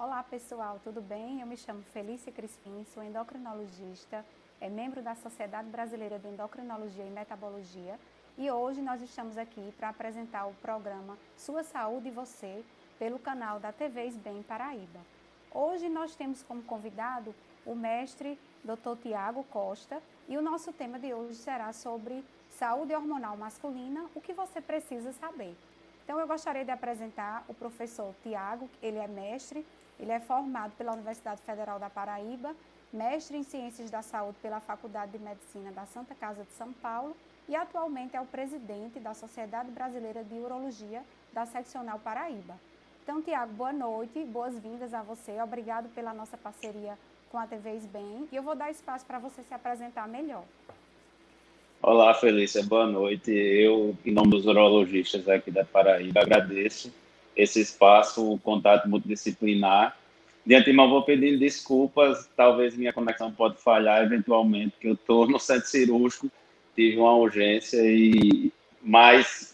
Olá pessoal, tudo bem? Eu me chamo Felícia Crispim, sou endocrinologista, membro da Sociedade Brasileira de Endocrinologia e Metabologia e hoje nós estamos aqui para apresentar o programa Sua Saúde e Você pelo canal da TV SBEM Paraíba. Hoje nós temos como convidado o mestre Dr. Tiago Costa e o nosso tema de hoje será sobre saúde hormonal masculina, o que você precisa saber. Então eu gostaria de apresentar o professor Tiago, ele é mestre. Ele é formado pela Universidade Federal da Paraíba, mestre em Ciências da Saúde pela Faculdade de Medicina da Santa Casa de São Paulo e atualmente é o presidente da Sociedade Brasileira de Urologia da Seccional Paraíba. Então, Tiago, boa noite, boas-vindas a você, obrigado pela nossa parceria com a TV SBEM e eu vou dar espaço para você se apresentar melhor. Olá, Felícia, boa noite. Eu, em nome dos urologistas aqui da Paraíba, agradeço esse espaço, o contato multidisciplinar. De antemão, vou pedindo desculpas, talvez minha conexão pode falhar eventualmente, que eu estou no centro cirúrgico, tive uma urgência, mas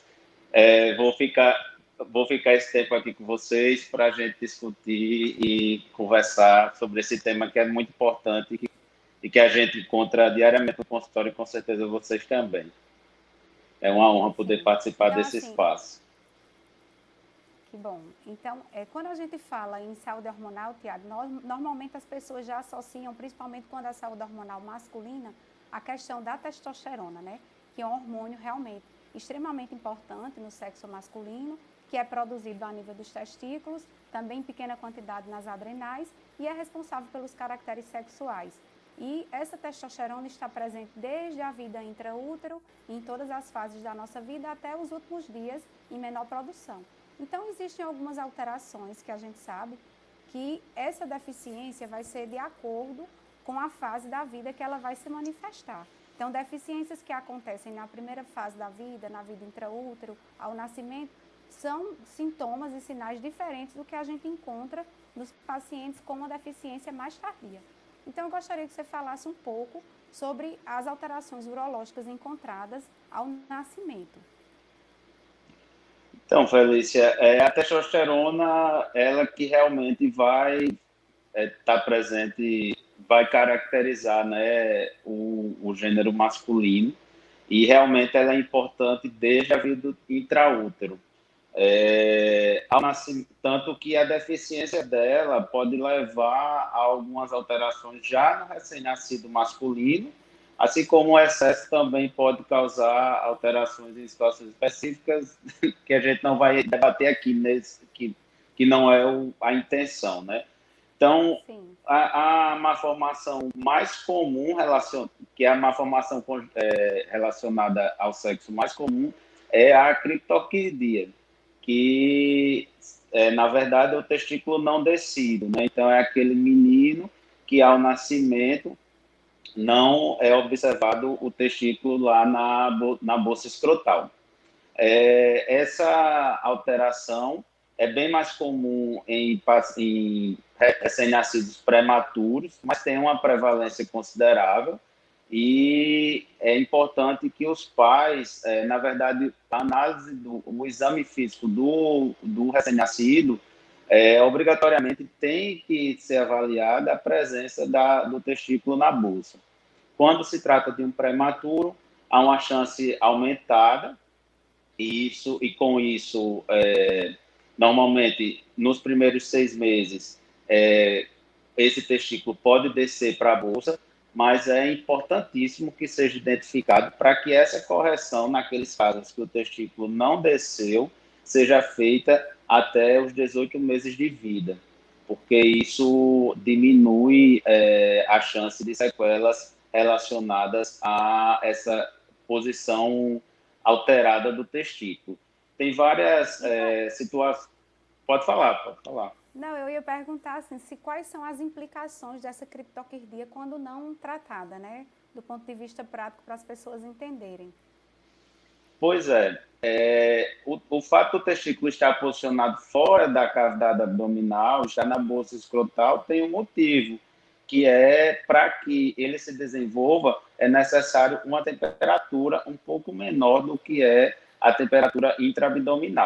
vou ficar esse tempo aqui com vocês para a gente discutir e conversar sobre esse tema que é muito importante e que a gente encontra diariamente no consultório e com certeza vocês também. É uma honra poder Sim. participar Então, desse assim, espaço. que bom. Então, quando a gente fala em saúde hormonal, Tiago, normalmente as pessoas já associam, principalmente quando é saúde hormonal masculina, a questão da testosterona, né? Que é um hormônio realmente extremamente importante no sexo masculino, que é produzido a nível dos testículos, também em pequena quantidade nas adrenais e é responsável pelos caracteres sexuais. E essa testosterona está presente desde a vida intraútero, em todas as fases da nossa vida, até os últimos dias em menor produção. Então, existem algumas alterações que a gente sabe que essa deficiência vai ser de acordo com a fase da vida que ela vai se manifestar. Então, deficiências que acontecem na primeira fase da vida, na vida intraútero, ao nascimento, são sintomas e sinais diferentes do que a gente encontra nos pacientes com uma deficiência mais tardia. Então, eu gostaria que você falasse um pouco sobre as alterações urológicas encontradas ao nascimento. Então, Felícia, a testosterona, ela que realmente vai estar presente, vai caracterizar, né, o gênero masculino, e realmente ela é importante desde a vida intraútero. Ao nascimento, tanto que a deficiência dela pode levar a algumas alterações já no recém-nascido masculino, assim como o excesso também pode causar alterações em situações específicas que a gente não vai debater aqui, que não é a intenção, né? Então, Sim. a malformação mais comum, que é a malformação relacionada ao sexo mais comum, é a criptorquidia, que, na verdade, é o testículo não descido, né? Então, é aquele menino que, ao nascimento, não é observado o testículo lá na bolsa escrotal. Essa alteração é bem mais comum em recém-nascidos prematuros, mas tem uma prevalência considerável e é importante que os pais, na verdade, a análise o exame físico do recém-nascido, obrigatoriamente tem que ser avaliada a presença do testículo na bolsa. Quando se trata de um prematuro, há uma chance aumentada e com isso, normalmente, nos primeiros 6 meses, esse testículo pode descer para a bolsa, mas é importantíssimo que seja identificado para que essa correção, naqueles casos que o testículo não desceu, seja feita até os 18 meses de vida, porque isso diminui a chance de sequelas relacionadas a essa posição alterada do testículo. Tem várias situações. Pode falar, pode falar. Não, eu ia perguntar assim, quais são as implicações dessa criptorquidia quando não tratada, né? Do ponto de vista prático, para as pessoas entenderem. Pois o fato do testículo estar posicionado fora da cavidade abdominal, estar na bolsa escrotal, tem um motivo, que é para que ele se desenvolva, é necessário uma temperatura um pouco menor do que é a temperatura intraabdominal.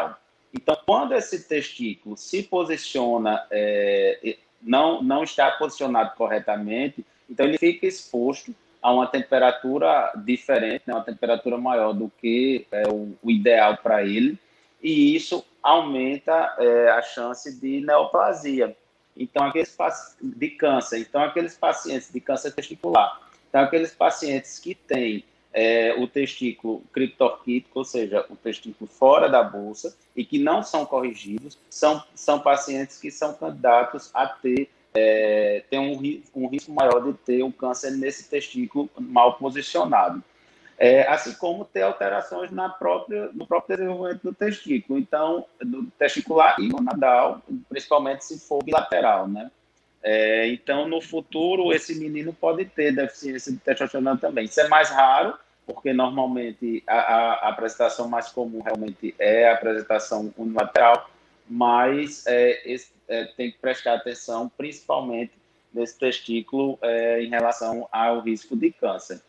Então, quando esse testículo se posiciona, não está posicionado corretamente, então ele fica exposto a uma temperatura diferente, né, uma temperatura maior do que o ideal para ele, e isso aumenta a chance de neoplasia. Então, de câncer. Então, aqueles pacientes de câncer testicular, então, aqueles pacientes que têm o testículo criptorquítico, ou seja, o testículo fora da bolsa, e que não são corrigidos, são pacientes que são candidatos a ter um risco maior de ter um câncer nesse testículo mal posicionado. Assim como ter alterações no próprio desenvolvimento do testículo, então, do testicular e gonadal, principalmente se for bilateral, né? Então, no futuro, esse menino pode ter deficiência de testosterona também. Isso é mais raro, porque normalmente a apresentação mais comum realmente é a apresentação unilateral, mas tem que prestar atenção, principalmente nesse testículo, em relação ao risco de câncer.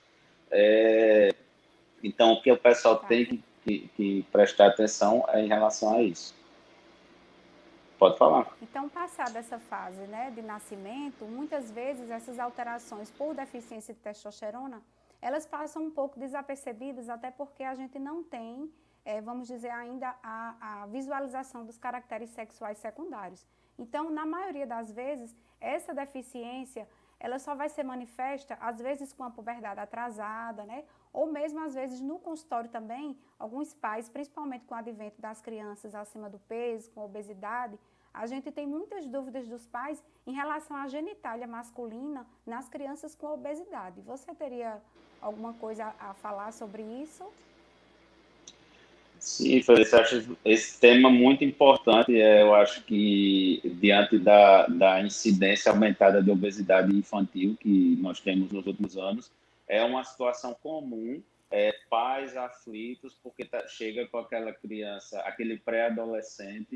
Então, o que o pessoal tem que prestar atenção é em relação a isso. Pode falar. Então, passada essa fase, né, de nascimento, muitas vezes essas alterações por deficiência de testosterona, elas passam um pouco desapercebidas, até porque a gente não tem, vamos dizer, ainda a visualização dos caracteres sexuais secundários. Então, na maioria das vezes, essa deficiência, ela só vai ser manifesta, às vezes, com a puberdade atrasada, né? Ou mesmo, às vezes, no consultório também, alguns pais, principalmente com o advento das crianças acima do peso, com obesidade, a gente tem muitas dúvidas dos pais em relação à genitália masculina nas crianças com obesidade. Você teria alguma coisa a falar sobre isso? Sim, Feliz, eu acho esse tema muito importante. Eu acho que, diante da incidência aumentada de obesidade infantil que nós temos nos últimos anos, é uma situação comum, pais aflitos, porque chega com aquela criança, aquele pré-adolescente,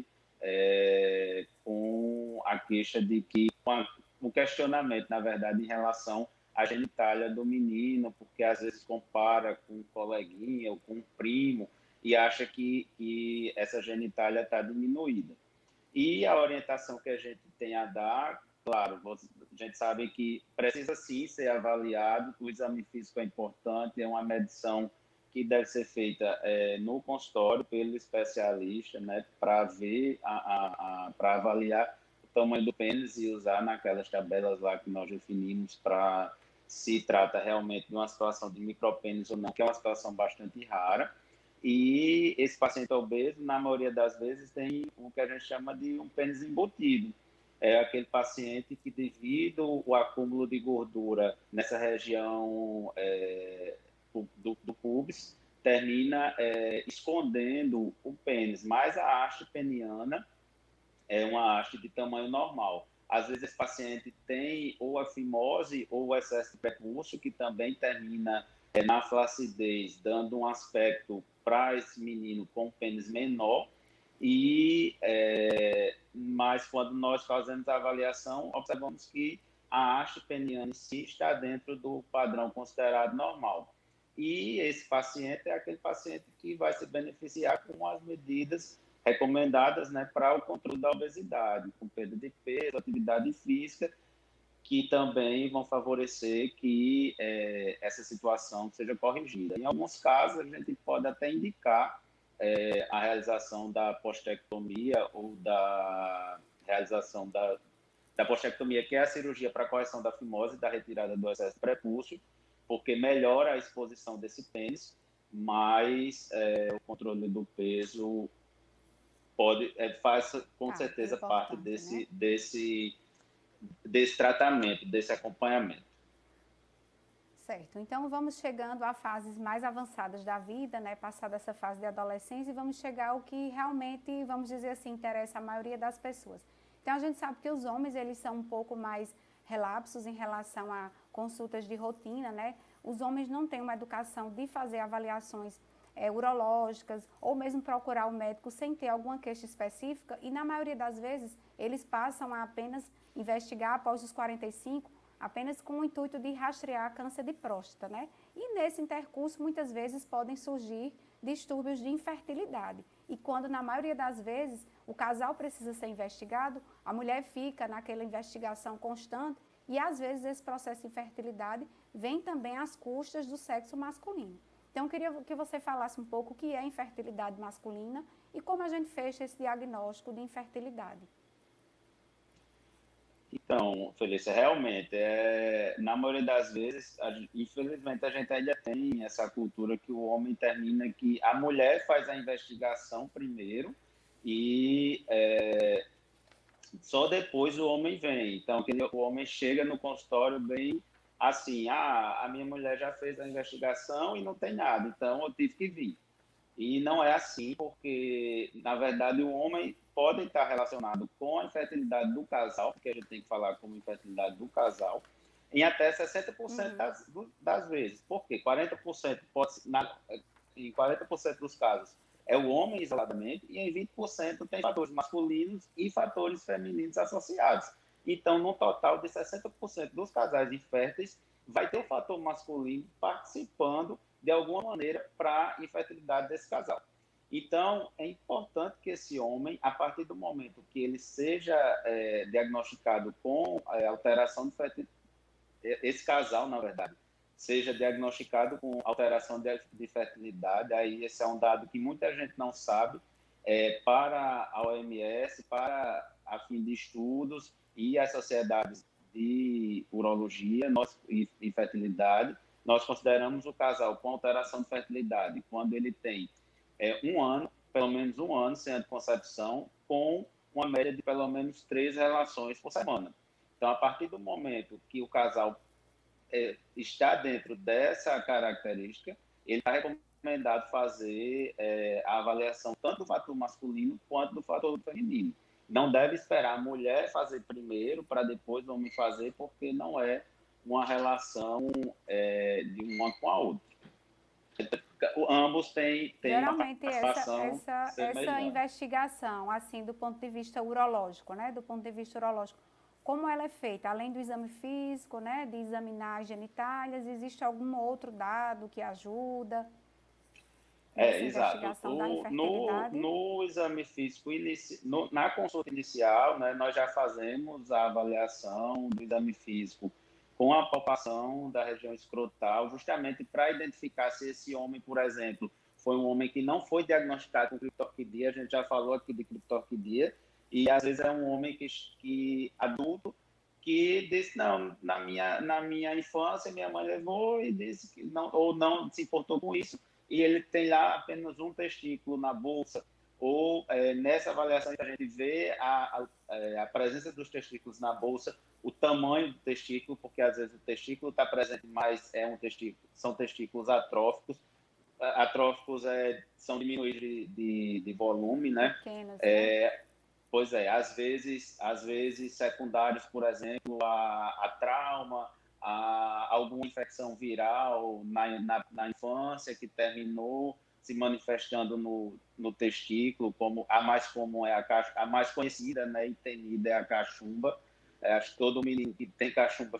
com a queixa de que, o questionamento, na verdade, em relação à genitália do menino, porque às vezes compara com um coleguinha ou com um primo, e acha que essa genitália está diminuída. E a orientação que a gente tem a dar, claro, a gente sabe que precisa sim ser avaliado, o exame físico é importante, é uma medição que deve ser feita no consultório pelo especialista, né, para ver, para avaliar o tamanho do pênis e usar naquelas tabelas lá que nós definimos para se trata realmente de uma situação de micropênis ou não, que é uma situação bastante rara. E esse paciente obeso, na maioria das vezes, tem o que a gente chama de um pênis embutido. É aquele paciente que, devido ao acúmulo de gordura nessa região do pubis, termina escondendo o pênis. Mas a haste peniana é uma haste de tamanho normal. Às vezes, esse paciente tem ou a fimose ou o excesso de prepúcio, que também termina na flacidez, dando um aspecto para esse menino com pênis menor. Mas quando nós fazemos a avaliação, observamos que a haste peniana em si está dentro do padrão considerado normal. E esse paciente é aquele paciente que vai se beneficiar com as medidas recomendadas, né, para o controle da obesidade, com perda de peso, atividade física, que também vão favorecer que essa situação seja corrigida. Em alguns casos, a gente pode até indicar a realização da postectomia ou da realização da postectomia, que é a cirurgia para correção da fimose e da retirada do excesso de prepúcio, porque melhora a exposição desse pênis, mas o controle do peso faz com certeza parte desse tratamento, desse acompanhamento. Certo, então vamos chegando a fases mais avançadas da vida, né? Passada essa fase de adolescência, e vamos chegar ao que realmente, vamos dizer assim, interessa a maioria das pessoas. Então a gente sabe que os homens, eles são um pouco mais relapsos em relação a consultas de rotina, né? Os homens não têm uma educação de fazer avaliações urológicas, ou mesmo procurar o médico sem ter alguma queixa específica, e na maioria das vezes eles passam a apenas investigar após os 45, apenas com o intuito de rastrear câncer de próstata, né? E nesse intercurso, muitas vezes podem surgir distúrbios de infertilidade. E quando, na maioria das vezes, o casal precisa ser investigado, a mulher fica naquela investigação constante e, às vezes, esse processo de infertilidade vem também às custas do sexo masculino. Então, eu queria que você falasse um pouco o que é infertilidade masculina e como a gente fecha esse diagnóstico de infertilidade. Então, Felícia, realmente, na maioria das vezes, infelizmente, a gente ainda tem essa cultura que o homem termina, que a mulher faz a investigação primeiro e só depois o homem vem. Então, o homem chega no consultório bem assim, a minha mulher já fez a investigação e não tem nada, então eu tive que vir. E não é assim, porque, na verdade, o homem pode estar relacionado com a infertilidade do casal, porque a gente tem que falar como infertilidade do casal, em até 60% das vezes. Por quê? 40% em 40% dos casos é o homem isoladamente, e em 20% tem fatores masculinos e fatores femininos associados. Então, no total de 60% dos casais inférteis, vai ter o fator masculino participando de alguma maneira para a infertilidade desse casal. Então, é importante que esse homem, a partir do momento que ele seja diagnosticado com alteração de fertilidade, esse casal, na verdade, seja diagnosticado com alteração de fertilidade, aí esse é um dado que muita gente não sabe, para a OMS, para a fim de estudos e as sociedades de urologia e fertilidade, nós consideramos o casal com alteração de fertilidade quando ele tem um ano, pelo menos um ano sem anticoncepção, com uma média de pelo menos 3 relações por semana. Então, a partir do momento que o casal está dentro dessa característica, ele está recomendado fazer a avaliação tanto do fator masculino quanto do fator feminino. Não deve esperar a mulher fazer primeiro para depois o homem fazer, porque não é uma relação de uma com a outra. Ambos têm Geralmente, uma participação essa investigação, assim, do ponto de vista urológico, né? Do ponto de vista urológico, como ela é feita? Além do exame físico, né? De examinar as genitálias, existe algum outro dado que ajuda nessa investigação da infertilidade? No exame físico, na consulta inicial, né, nós já fazemos a avaliação do exame físico com a palpação da região escrotal, justamente para identificar se esse homem, por exemplo, foi um homem que não foi diagnosticado com criptorquidia, a gente já falou aqui de criptorquidia, e às vezes é um homem que adulto, que disse, não, na minha infância, minha mãe levou e disse que não, ou não se importou com isso, e ele tem lá apenas um testículo na bolsa, ou nessa avaliação a gente vê a presença dos testículos na bolsa, o tamanho do testículo, porque às vezes o testículo está presente, mas são testículos atróficos. Atróficos são diminuídos de volume, né? Pequenos, né? Pois às vezes secundários, por exemplo, a trauma, a alguma infecção viral na infância que terminou se manifestando no testículo, como a mais comum a mais conhecida, né, e temida é a cachumba. Acho que todo menino que tem cachumba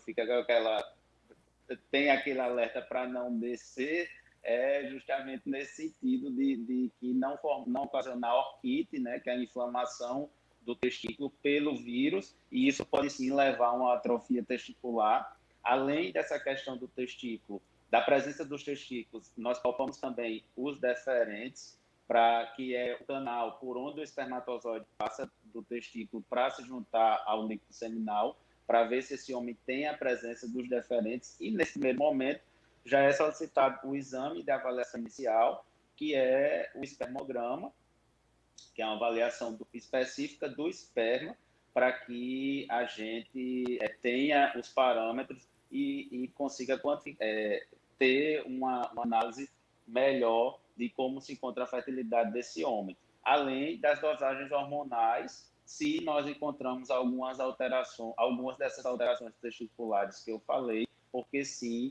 tem aquele alerta para não descer, justamente nesse sentido de que não ocasionar orquite, né, que é a inflamação do testículo pelo vírus, e isso pode sim levar a uma atrofia testicular. Além dessa questão do testículo, da presença dos testículos, nós palpamos também os deferentes, que é o canal por onde o espermatozoide passa do testículo para se juntar ao líquido seminal, para ver se esse homem tem a presença dos deferentes, e nesse primeiro momento já é solicitado o exame de avaliação inicial, que é o espermograma, que é uma avaliação específica do esperma, para que a gente tenha os parâmetros e consiga ter uma análise melhor de como se encontra a fertilidade desse homem. Além das dosagens hormonais, se nós encontramos algumas dessas alterações testiculares que eu falei, porque sim,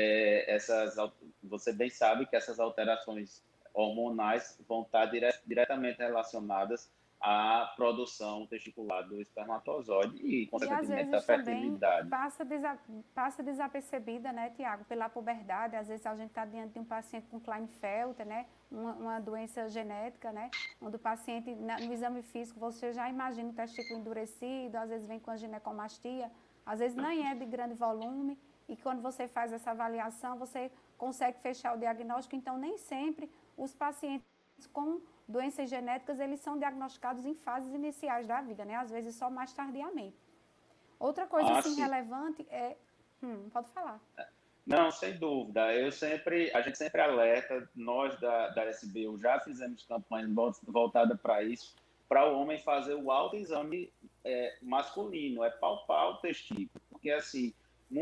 você bem sabe que essas alterações hormonais vão estar diretamente relacionadas a produção testicular do espermatozoide e, E às consequentemente, a vezes também fertilidade. passa desapercebida, né, Tiago, pela puberdade. Às vezes a gente está diante de um paciente com Klinefelter, né, uma doença genética, né, onde o paciente, no exame físico, você já imagina o testículo endurecido, às vezes vem com a ginecomastia, às vezes nem é de grande volume, e quando você faz essa avaliação, você consegue fechar o diagnóstico. Então, nem sempre os pacientes com doenças genéticas, eles são diagnosticados em fases iniciais da vida, né? Às vezes só mais tardiamente. Outra coisa, Ah, assim, sim. relevante é... pode falar. Não, sem dúvida. A gente sempre alerta, nós da SBU já fizemos campanhas voltadas para isso, para o homem fazer o autoexame masculino, palpar o testículo. Porque, assim,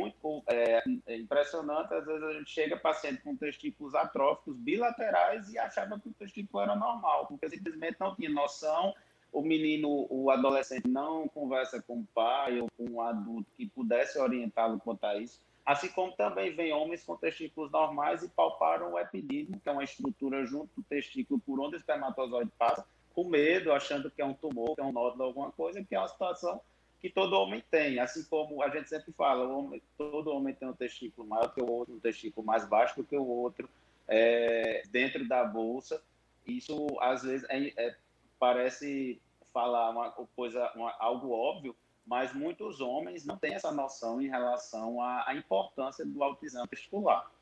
é impressionante, às vezes a gente chega paciente com testículos atróficos bilaterais e achava que o testículo era normal, porque simplesmente não tinha noção. O menino, o adolescente não conversa com o pai ou com um adulto que pudesse orientá-lo quanto a isso. Assim como também vem homens com testículos normais e palparam o epidídimo, que é uma estrutura junto do testículo por onde o espermatozoide passa, com medo, achando que é um tumor, que é um nódulo, alguma coisa, que é uma situação que todo homem tem. Assim como a gente sempre fala, todo homem tem um testículo maior que o outro, um testículo mais baixo do que o outro, dentro da bolsa. Isso, às vezes, parece falar uma coisa, algo óbvio, mas muitos homens não têm essa noção em relação à importância do autoexame testicular.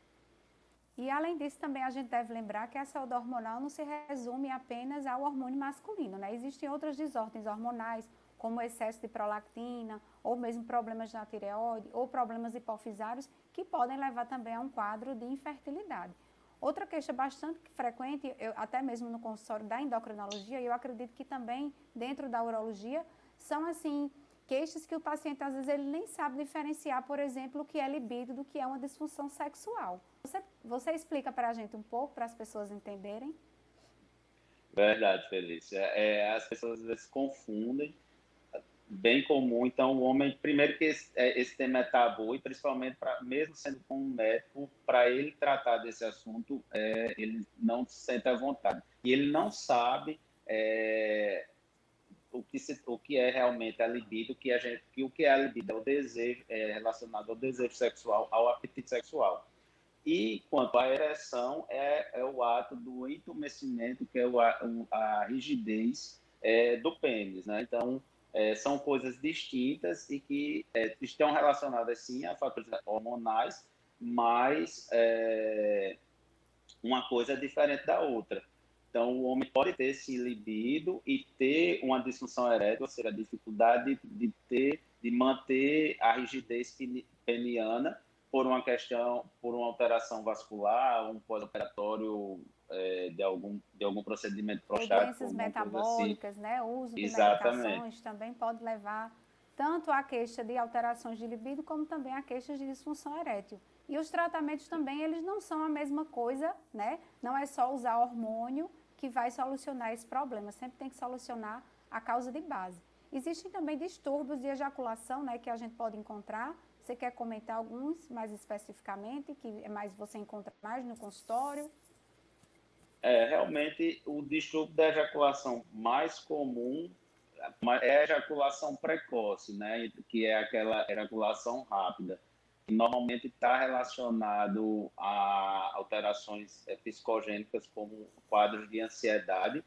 E, além disso, também a gente deve lembrar que a saúde hormonal não se resume apenas ao hormônio masculino, né? Existem outras desordens hormonais, como o excesso de prolactina, ou mesmo problemas na tireoide, ou problemas hipofisários, que podem levar também a um quadro de infertilidade. Outra queixa bastante frequente, até mesmo no consultório da endocrinologia, e eu acredito que também dentro da urologia, são assim queixas que o paciente às vezes ele nem sabe diferenciar, por exemplo, o que é libido do que é uma disfunção sexual. Você explica para a gente um pouco, para as pessoas entenderem? Verdade, Felícia. As pessoas às vezes confundem, bem comum. Então, o homem, primeiro que esse tema é tabu, e principalmente, mesmo sendo com um médico, para ele tratar desse assunto, ele não se sente à vontade. E ele não sabe o que é realmente a libido, o que é a libido é o desejo relacionado ao desejo sexual, ao apetite sexual. E quanto à ereção, é o ato do entumecimento, que é a rigidez do pênis, né? Então, são coisas distintas e que estão relacionadas, sim, a fatores hormonais, mas uma coisa é diferente da outra. Então, o homem pode ter esse libido e ter uma disfunção erétil, ou seja, a dificuldade de manter a rigidez peniana por uma alteração vascular, um pós-operatório de algum procedimento Ou prostático, doenças alguma coisa assim. metabólicas, né? O uso de Exatamente. medicações também pode levar tanto à queixa de alterações de libido, como também à queixa de disfunção erétil. E os tratamentos também, eles não são a mesma coisa, né? Não é só usar hormônio que vai solucionar esse problema, sempre tem que solucionar a causa de base. Existem também distúrbios de ejaculação, né, que a gente pode encontrar. Você quer comentar alguns mais especificamente, que é mais você encontra mais no consultório? Realmente, o distúrbio da ejaculação mais comum é a ejaculação precoce, né? Que é aquela ejaculação rápida, que normalmente está relacionado a alterações psicogênicas, como quadros de ansiedade.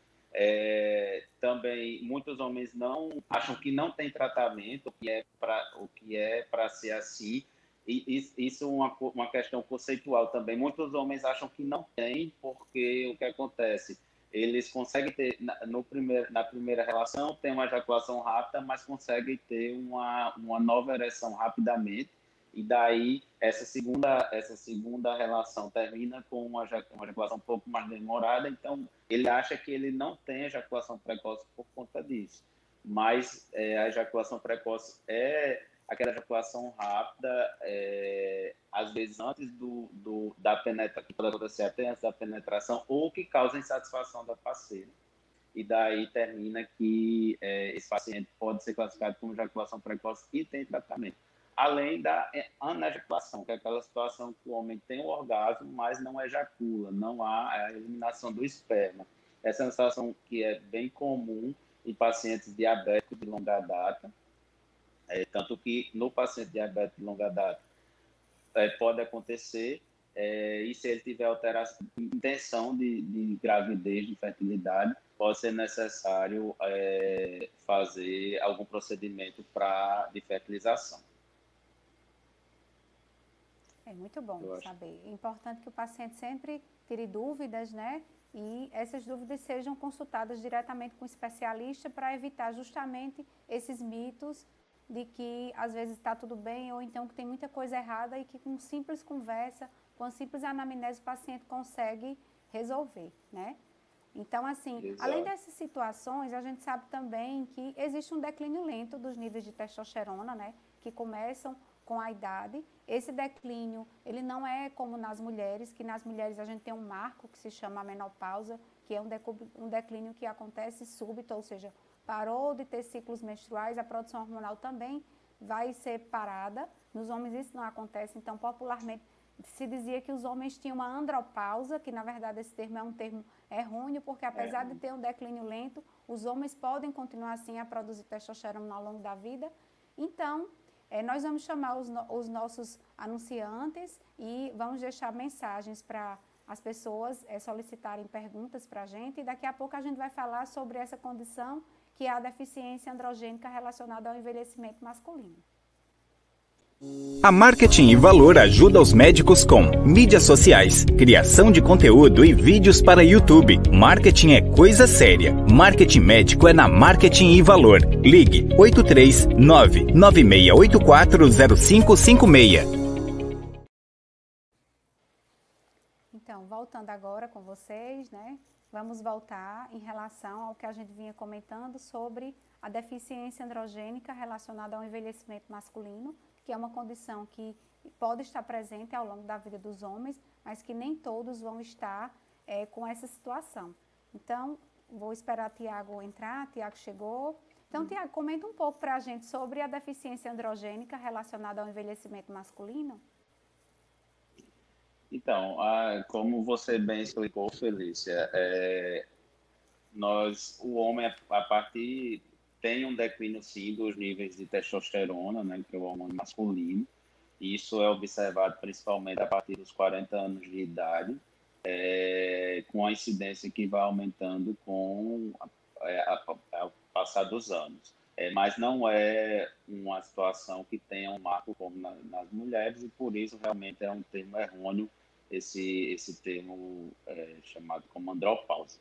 Também muitos homens não acham que não tem tratamento, o que é para ser assim. E isso é uma questão conceitual também. Muitos homens acham que não tem, porque o que acontece? Eles conseguem ter, na primeira relação, tem uma ejaculação rápida, mas conseguem ter uma nova ereção rapidamente, e daí essa segunda relação termina com uma ejaculação um pouco mais demorada, então ele acha que ele não tem ejaculação precoce por conta disso. Mas a ejaculação precoce é aquela ejaculação rápida, às vezes antes da penetração, que pode acontecer até antes da penetração, ou que causa insatisfação da parceira. E daí termina que esse paciente pode ser classificado como ejaculação precoce e tem tratamento. Além da anejaculação, que é aquela situação que o homem tem o orgasmo, mas não ejacula, não há a eliminação do esperma. Essa é uma situação que é bem comum em pacientes diabéticos de longa data, tanto que no paciente diabético de longa data pode acontecer, e se ele tiver alteração, intenção de gravidez, de fertilidade, pode ser necessário fazer algum procedimento de fertilização. É muito bom saber. É importante que o paciente sempre tire dúvidas, né? E essas dúvidas sejam consultadas diretamente com o especialista para evitar justamente esses mitos de que às vezes está tudo bem ou então que tem muita coisa errada e que com simples conversa, com simples anamnese o paciente consegue resolver, né? Então, assim, Exato. Além dessas situações, a gente sabe também que existe um declínio lento dos níveis de testosterona, né? Que começam com a idade. Esse declínio, ele não é como nas mulheres, que nas mulheres a gente tem um marco que se chama a menopausa, que é um declínio que acontece súbito, ou seja, parou de ter ciclos menstruais, a produção hormonal também vai ser parada. Nos homens isso não acontece, então popularmente se dizia que os homens tinham uma andropausa, que na verdade esse termo é um termo errôneo, porque apesar de ter um declínio lento, os homens podem continuar assim a produzir testosterona ao longo da vida. Então, nós vamos chamar os nossos anunciantes e vamos deixar mensagens para as pessoas solicitarem perguntas para a gente. E daqui a pouco a gente vai falar sobre essa condição que é a deficiência androgênica relacionada ao envelhecimento masculino. A Marketing e Valor ajuda os médicos com mídias sociais, criação de conteúdo e vídeos para YouTube. Marketing é coisa séria. Marketing médico é na Marketing e Valor. Ligue 839-9684-0556. Então, voltando agora com vocês, né? Vamos voltar em relação ao que a gente vinha comentando sobre a deficiência androgênica relacionada ao envelhecimento masculino, que é uma condição que pode estar presente ao longo da vida dos homens, mas que nem todos vão estar com essa situação. Então, vou esperar Tiago entrar. Tiago chegou. Então, Tiago, comenta um pouco para a gente sobre a deficiência androgênica relacionada ao envelhecimento masculino. Então, como você bem explicou, Felícia, o homem, a partir tem um declínio, sim, dos níveis de testosterona, né, que é o hormônio masculino. Isso é observado principalmente a partir dos 40 anos de idade, com a incidência que vai aumentando com ao passar dos anos. Mas não é uma situação que tenha um marco como nas mulheres, e por isso realmente é um termo errôneo esse termo chamado como andropausa.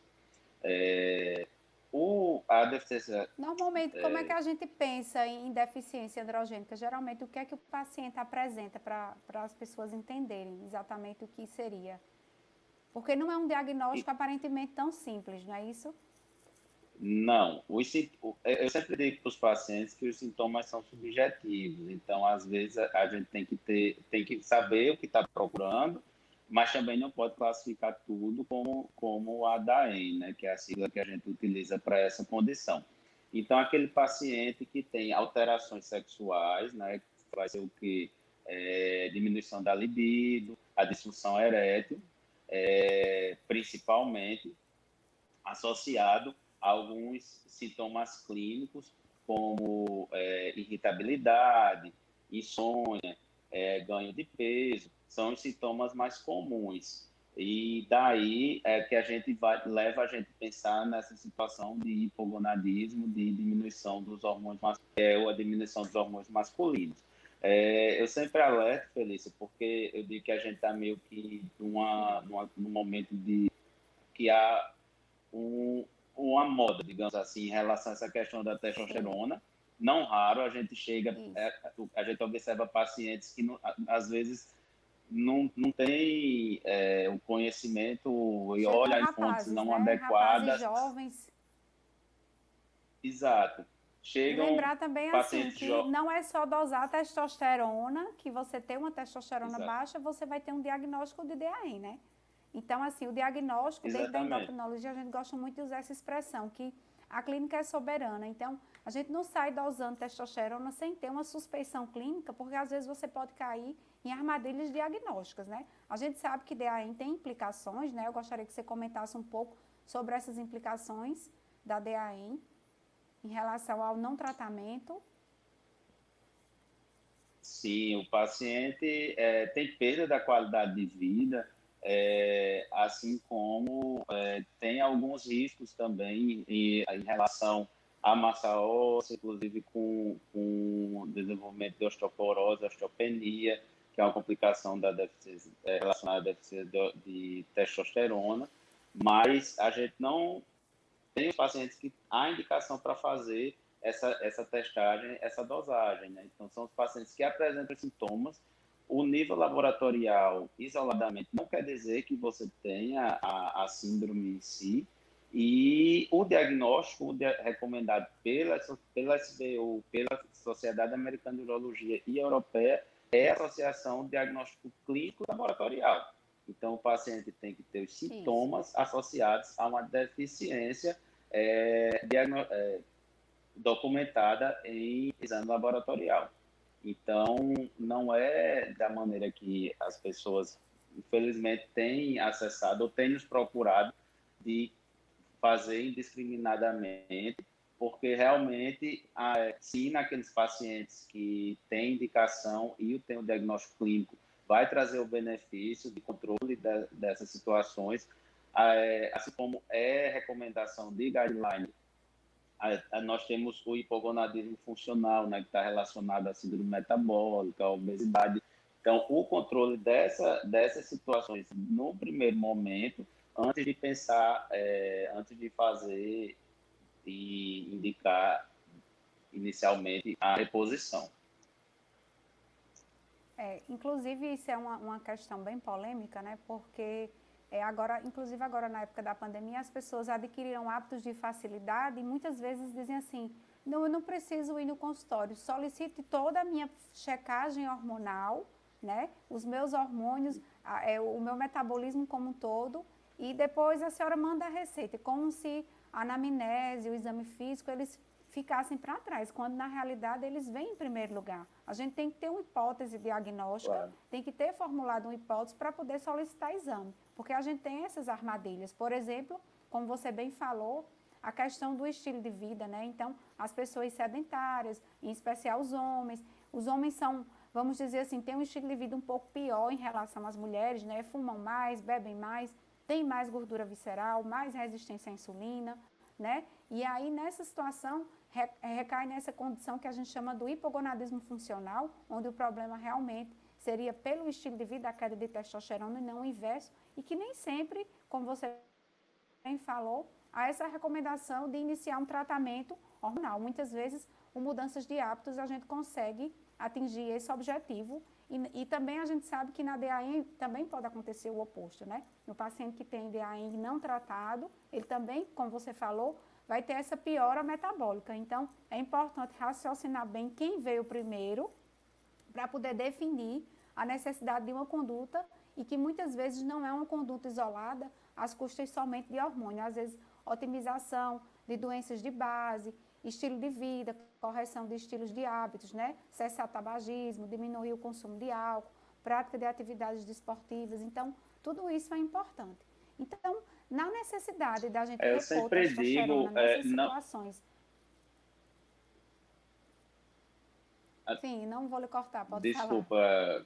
A deficiência... Normalmente, como é que a gente pensa em deficiência androgênica? Geralmente, o que é que o paciente apresenta para as pessoas entenderem exatamente o que seria? Porque não é um diagnóstico aparentemente tão simples, não é isso? Não. Eu sempre digo para os pacientes que os sintomas são subjetivos. Então, às vezes, a gente tem que saber o que está procurando, mas também não pode classificar tudo como a DAEM, né, que é a sigla que a gente utiliza para essa condição. Então, aquele paciente que tem alterações sexuais, né, que vai ser o que? Diminuição da libido, a disfunção erétil, principalmente associado a alguns sintomas clínicos, como irritabilidade, insônia, ganho de peso, são os sintomas mais comuns. E daí é que leva a gente a pensar nessa situação de hipogonadismo, de diminuição dos hormônios masculinos, ou a diminuição dos hormônios masculinos. Eu sempre alerto, Felícia, porque eu digo que a gente está meio que num momento de que há uma moda, digamos assim, em relação a essa questão da testosterona. Não raro a gente a gente observa pacientes que às vezes não tem o conhecimento e olha em fontes não adequadas. Rapazes jovens. Exato. Chegam e lembrar também assim, que não é só dosar testosterona, que você tem uma testosterona baixa, você vai ter um diagnóstico de DAM, né? Então, assim, o diagnóstico, dentro da endocrinologia, a gente gosta muito de usar essa expressão, que a clínica é soberana. Então, a gente não sai dosando testosterona sem ter uma suspeição clínica, porque às vezes você pode cair em armadilhas diagnósticas, né? A gente sabe que DAM tem implicações, né? Eu gostaria que você comentasse um pouco sobre essas implicações da DAM em relação ao não tratamento? Sim, o paciente tem perda da qualidade de vida, assim como tem alguns riscos também em relação à massa óssea, inclusive com o desenvolvimento de osteoporose, osteopenia, que é uma complicação da deficiência, relacionada à deficiência de testosterona, mas a gente não tem os pacientes que há indicação para fazer essa testagem, essa dosagem, né? Então, são os pacientes que apresentam sintomas. O nível laboratorial, isoladamente, não quer dizer que você tenha a síndrome em si. E o diagnóstico recomendado pela SBU, pela Sociedade Americana de Urologia e Europeia, é a Associação Diagnóstico Clínico Laboratorial. Então, o paciente tem que ter os sintomas associados a uma deficiência documentada em exame laboratorial. Então, não é da maneira que as pessoas, infelizmente, têm acessado ou têm nos procurado de fazer indiscriminadamente, porque realmente, se naqueles pacientes que têm indicação e têm o diagnóstico clínico, vai trazer o benefício de controle dessas situações, assim como recomendação de guideline. Nós temos o hipogonadismo funcional, né, que está relacionado à síndrome metabólica, à obesidade. Então, o controle dessas situações, no primeiro momento, antes de pensar, antes de fazer e indicar inicialmente a reposição. Inclusive, isso é uma questão bem polêmica, né? Porque agora, inclusive agora na época da pandemia, as pessoas adquiriram hábitos de facilidade e muitas vezes dizem assim, não, eu não preciso ir no consultório, solicite toda a minha checagem hormonal, né? Os meus hormônios, o meu metabolismo como um todo, e depois a senhora manda a receita, como se a anamnese, o exame físico, eles ficassem para trás, quando na realidade eles vêm em primeiro lugar. A gente tem que ter uma hipótese diagnóstica, claro, tem que ter formulado uma hipótese para poder solicitar exame, porque a gente tem essas armadilhas. Por exemplo, como você bem falou, a questão do estilo de vida, né? Então, as pessoas sedentárias, em especial os homens são, vamos dizer assim, têm um estilo de vida um pouco pior em relação às mulheres, né? Fumam mais, bebem mais, têm mais gordura visceral, mais resistência à insulina, né? E aí, nessa situação, recai nessa condição que a gente chama do hipogonadismo funcional, onde o problema realmente seria pelo estilo de vida, a queda de testosterona e não o inverso, e que nem sempre, como você bem falou, há essa recomendação de iniciar um tratamento hormonal. Muitas vezes, com mudanças de hábitos, a gente consegue atingir esse objetivo e também a gente sabe que na DAM também pode acontecer o oposto, né? No paciente que tem DAM não tratado, ele também, como você falou, vai ter essa piora metabólica. Então, é importante raciocinar bem quem veio primeiro para poder definir a necessidade de uma conduta e que muitas vezes não é uma conduta isolada às custas somente de hormônio. Às vezes, otimização de doenças de base, estilo de vida, correção de estilos de hábitos, né? Cessar tabagismo, diminuir o consumo de álcool, prática de atividades desportivas. Então, tudo isso é importante. Então, na necessidade da gente repor testosterona nessas situações... Sim, não vou lhe cortar, pode falar. Desculpa.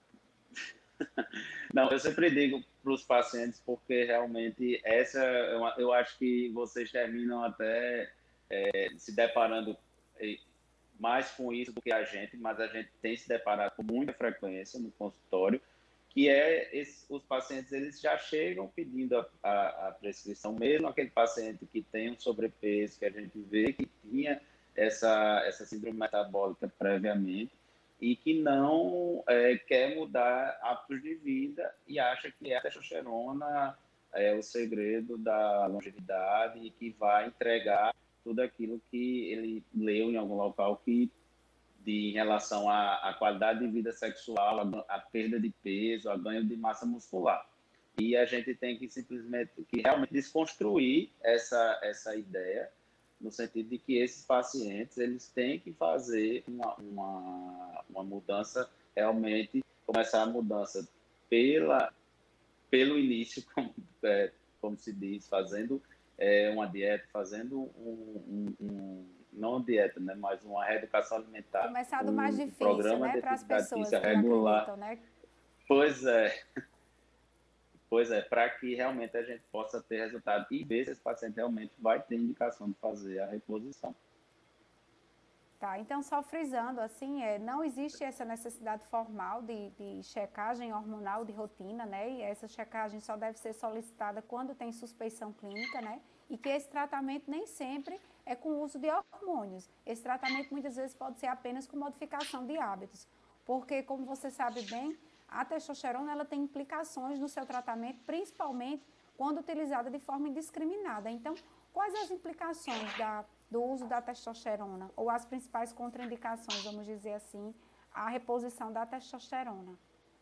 Não, eu sempre digo para os pacientes, porque realmente eu acho que vocês terminam até se deparando mais com isso do que a gente, mas a gente tem se deparado com muita frequência no consultório, que os pacientes eles já chegam pedindo a prescrição, mesmo aquele paciente que tem um sobrepeso, que a gente vê que tinha essa síndrome metabólica previamente, e que não quer mudar hábitos de vida e acha que a testosterona é o segredo da longevidade e que vai entregar tudo aquilo que ele leu em algum local em relação à qualidade de vida sexual, à perda de peso, a ganho de massa muscular. E a gente tem que simplesmente realmente desconstruir essa ideia, no sentido de que esses pacientes eles têm que fazer uma mudança, realmente começar a mudança pelo início, como se diz, fazendo uma dieta, fazendo não dieta, né, mas uma reeducação alimentar, Começar do mais difícil, programa né, de para as atividade pessoas física que regular. acreditam, né? Pois é, para que realmente a gente possa ter resultado e ver se esse paciente realmente vai ter indicação de fazer a reposição. Tá, então só frisando, assim, não existe essa necessidade formal de checagem hormonal de rotina, né? E essa checagem só deve ser solicitada quando tem suspeição clínica, né? E que esse tratamento nem sempre é com o uso de hormônios. Esse tratamento muitas vezes pode ser apenas com modificação de hábitos. Porque, como você sabe bem, a testosterona ela tem implicações no seu tratamento, principalmente quando utilizada de forma indiscriminada. Então, quais as implicações do uso da testosterona, ou as principais contraindicações, vamos dizer assim, à reposição da testosterona?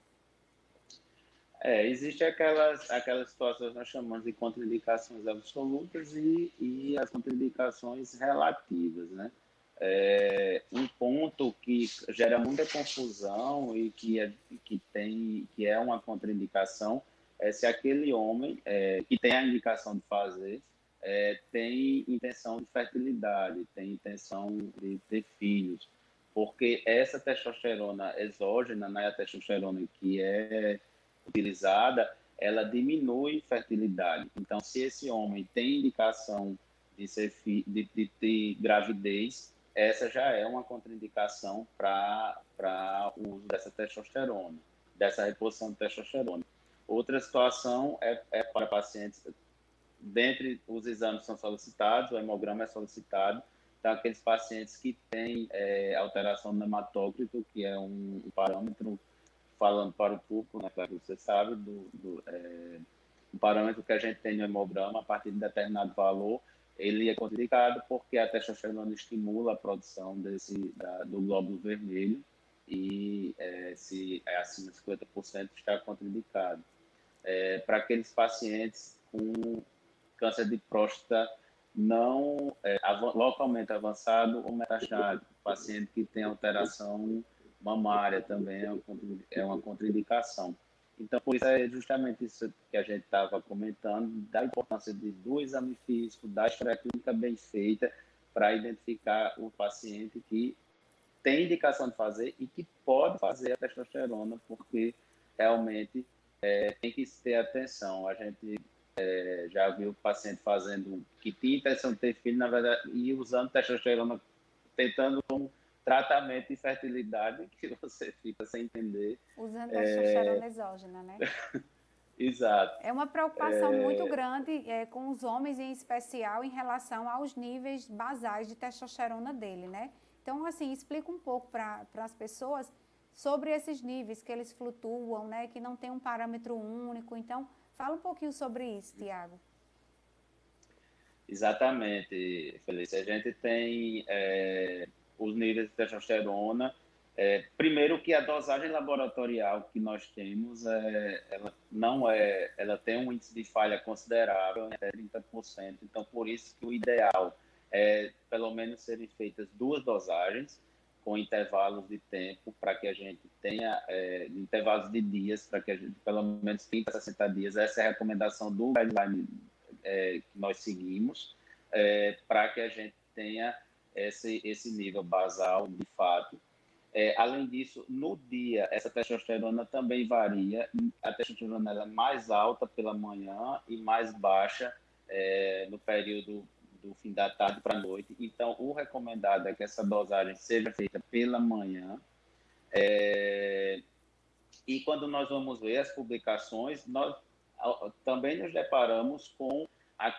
Existem aquelas situações que nós chamamos de contraindicações absolutas e as contraindicações relativas, né? Um ponto que gera muita confusão e que é uma contraindicação é se aquele homem que tem a indicação de fazer tem intenção de fertilidade, tem intenção de ter filhos, porque essa testosterona exógena, né, a testosterona que é utilizada, ela diminui fertilidade. Então, se esse homem tem indicação de ter gravidez, essa já é uma contraindicação para o uso dessa testosterona, dessa reposição de testosterona. Outra situação é para pacientes, dentre os exames que são solicitados, o hemograma é solicitado, então aqueles pacientes que têm alteração no hematócrito, que é um parâmetro, falando para o público, né, claro que você sabe, o parâmetro que a gente tem no hemograma, a partir de determinado valor, ele é contraindicado porque a testosterona estimula a produção do glóbulo vermelho e se é acima de 50% está contraindicado. Para aqueles pacientes com câncer de próstata não localmente avançado ou metastático, paciente que tem alteração mamária também é uma contraindicação. Então, por isso é justamente isso que a gente estava comentando, da importância do exame físico, da história clínica bem feita, para identificar o paciente que tem indicação de fazer e que pode fazer a testosterona, porque realmente tem que ter atenção. A gente já viu o paciente fazendo, que tinha intenção de ter filho, na verdade, e usando testosterona, tentando como tratamento de fertilidade, que você fica sem entender. Usando testosterona exógena, né? Exato. É uma preocupação muito grande com os homens, em especial, em relação aos níveis basais de testosterona dele, né? Então, assim, explica um pouco para as pessoas sobre esses níveis que eles flutuam, né? Que não tem um parâmetro único. Então, fala um pouquinho sobre isso, Tiago. Exatamente, Felícia. A gente tem os níveis de testosterona. Primeiro que a dosagem laboratorial que nós temos, ela tem um índice de falha considerável, até 30%. Então, por isso que o ideal é, pelo menos, serem feitas 2 dosagens com intervalos de tempo para que a gente tenha, intervalos de dias, para que a gente, pelo menos 30 a 60 dias, essa é a recomendação do guideline que nós seguimos, para que a gente tenha esse nível basal de fato. Além disso, no dia, essa testosterona também varia. A testosterona é mais alta pela manhã e mais baixa no período do fim da tarde para a noite. Então, o recomendado é que essa dosagem seja feita pela manhã. E quando nós vamos ver as publicações, nós também nos deparamos com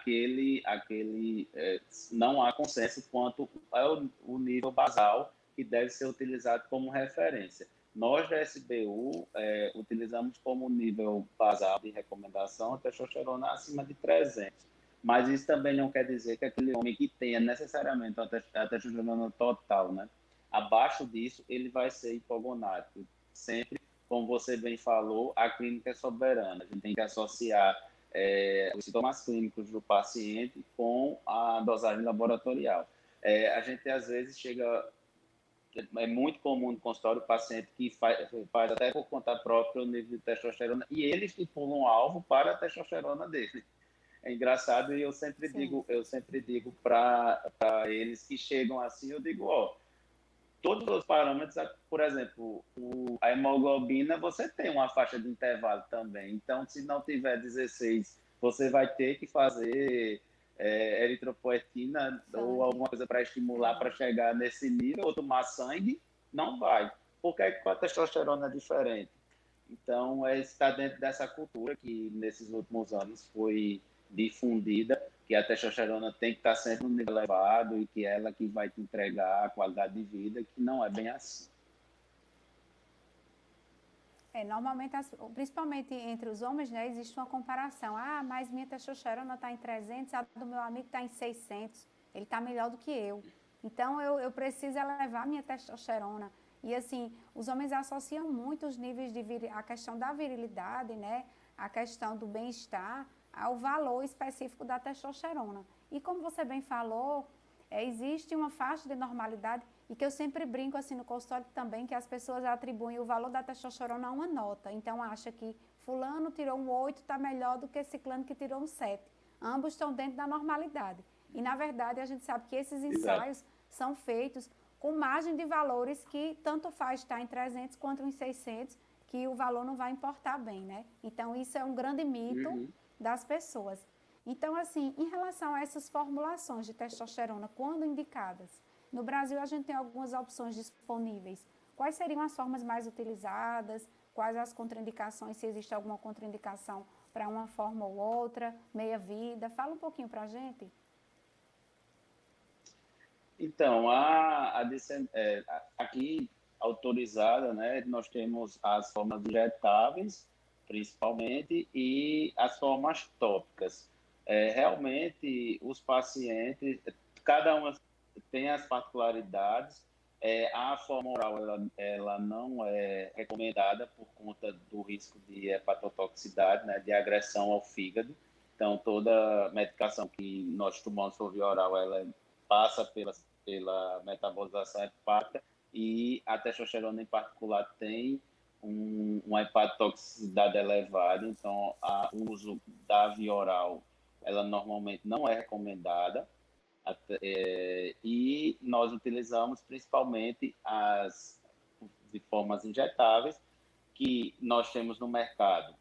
não há consenso quanto ao nível basal que deve ser utilizado como referência. Nós, da SBU, utilizamos como nível basal de recomendação a testosterona acima de 300. Mas isso também não quer dizer que aquele homem que tenha necessariamente a testosterona total, né? Abaixo disso, ele vai ser hipogonádico. Sempre, como você bem falou, a clínica é soberana. A gente tem que associar os sintomas clínicos do paciente com a dosagem laboratorial. A gente, às vezes, é muito comum no consultório o paciente que faz até por conta própria o nível de testosterona e eles estipulam um alvo para a testosterona dele. É engraçado e Sim. eu sempre digo para eles que chegam assim, eu digo, ó, todos os parâmetros, por exemplo, a hemoglobina, você tem uma faixa de intervalo também. Então, se não tiver 16, você vai ter que fazer eritropoetina ou Sangue. alguma coisa para estimular É. para chegar nesse nível, ou tomar sangue, não vai. Porque a testosterona é diferente. Então, está dentro dessa cultura que, nesses últimos anos, foi difundida, que a testosterona tem que estar sempre no nível elevado e que ela que vai te entregar a qualidade de vida, que não é bem assim. Normalmente, principalmente entre os homens, né, existe uma comparação. Ah, mas minha testosterona está em 300, a do meu amigo está em 600. Ele está melhor do que eu. Então, eu preciso elevar minha testosterona. E, assim, os homens associam muito os níveis de a questão da virilidade, né, a questão do bem-estar, ao valor específico da testosterona. E como você bem falou, existe uma faixa de normalidade e que eu sempre brinco assim no consultório também, que as pessoas atribuem o valor da testosterona a uma nota. Então, acha que fulano tirou um 8, está melhor do que ciclano que tirou um 7. Ambos estão dentro da normalidade. E, na verdade, a gente sabe que esses Exato. ensaios são feitos com margem de valores que tanto faz estar em 300 quanto em 600, que o valor não vai importar bem, né? Então, isso é um grande mito Uhum. das pessoas. Então, assim, em relação a essas formulações de testosterona, quando indicadas, no Brasil a gente tem algumas opções disponíveis. Quais seriam as formas mais utilizadas? Quais as contraindicações, se existe alguma contraindicação para uma forma ou outra, meia-vida? Fala um pouquinho para a gente. Então, aqui autorizada, né, nós temos as formas injetáveis, principalmente, e as formas tópicas. Realmente, os pacientes, cada uma tem as particularidades. A forma oral, ela não é recomendada por conta do risco de hepatotoxicidade, né, de agressão ao fígado. Então, toda medicação que nós tomamos por via oral, ela passa pela metabolização hepática e a testosterona em particular tem uma hepatotoxicidade elevada, então o uso da via oral ela normalmente não é recomendada e nós utilizamos principalmente as de formas injetáveis que nós temos no mercado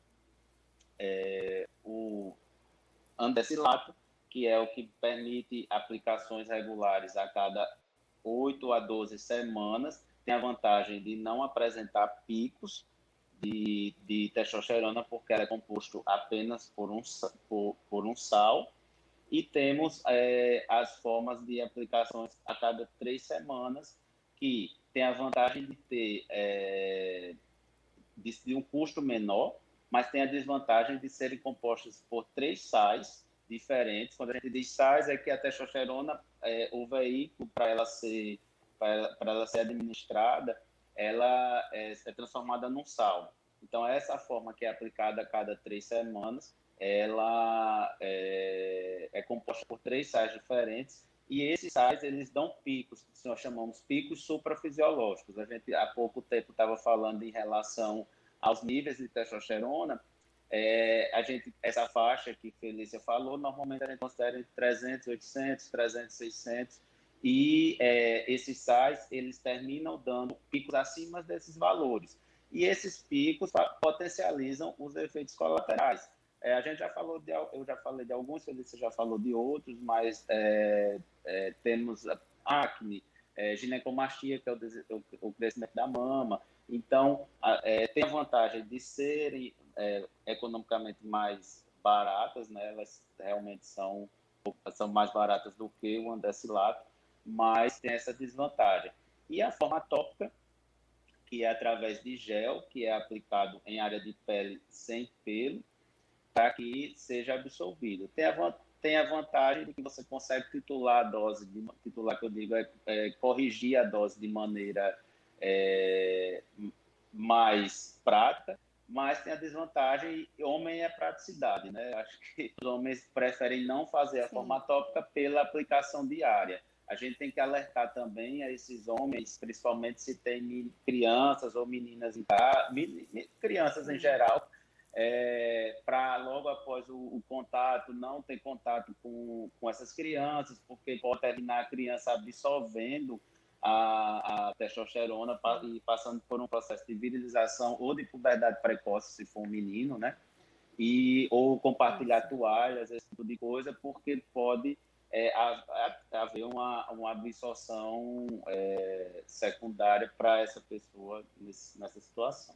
o andesilato, que é o que permite aplicações regulares a cada 8 a 12 semanas, tem a vantagem de não apresentar picos de testosterona, porque ela é composto apenas por um sal, e temos as formas de aplicações a cada 3 semanas, que tem a vantagem de ter de um custo menor, mas tem a desvantagem de serem compostas por 3 sais diferentes. Quando a gente diz sais, é que a testosterona, o veículo para ela ser administrada, ela é transformada num sal. Então, essa forma que é aplicada a cada 3 semanas, ela é composta por 3 sais diferentes, e esses sais, eles dão picos, que nós chamamos picos suprafisiológicos. A gente, há pouco tempo, estava falando em relação aos níveis de testosterona. Essa faixa que Felícia falou, normalmente a gente considera entre 300, 800, 300, 600, e esses sais, eles terminam dando picos acima desses valores. E esses picos potencializam os efeitos colaterais. A gente já falou eu já falei de alguns, Felícia já falou de outros, mas temos acne, ginecomastia, que é o crescimento da mama. Então, tem a vantagem de serem economicamente mais baratas, né? Elas realmente são mais baratas do que o andesilato, mas tem essa desvantagem. E a forma tópica, que é através de gel, que é aplicado em área de pele sem pelo, para que seja absorvido. Tem a vantagem de que você consegue titular a dose, titular que eu digo corrigir a dose de maneira mais prática, mas tem a desvantagem, homem é praticidade, né? Acho que os homens preferem não fazer a forma Sim. tópica pela aplicação diária. A gente tem que alertar também a esses homens, principalmente se tem crianças ou meninas em casa, crianças em Sim. geral, para logo após o contato, não ter contato com essas crianças, porque pode terminar a criança absorvendo a testosterona e passando por um processo de virilização ou de puberdade precoce, se for um menino, né? Ou compartilhar toalhas, esse tipo de coisa, porque pode haver uma absorção secundária para essa pessoa nessa situação.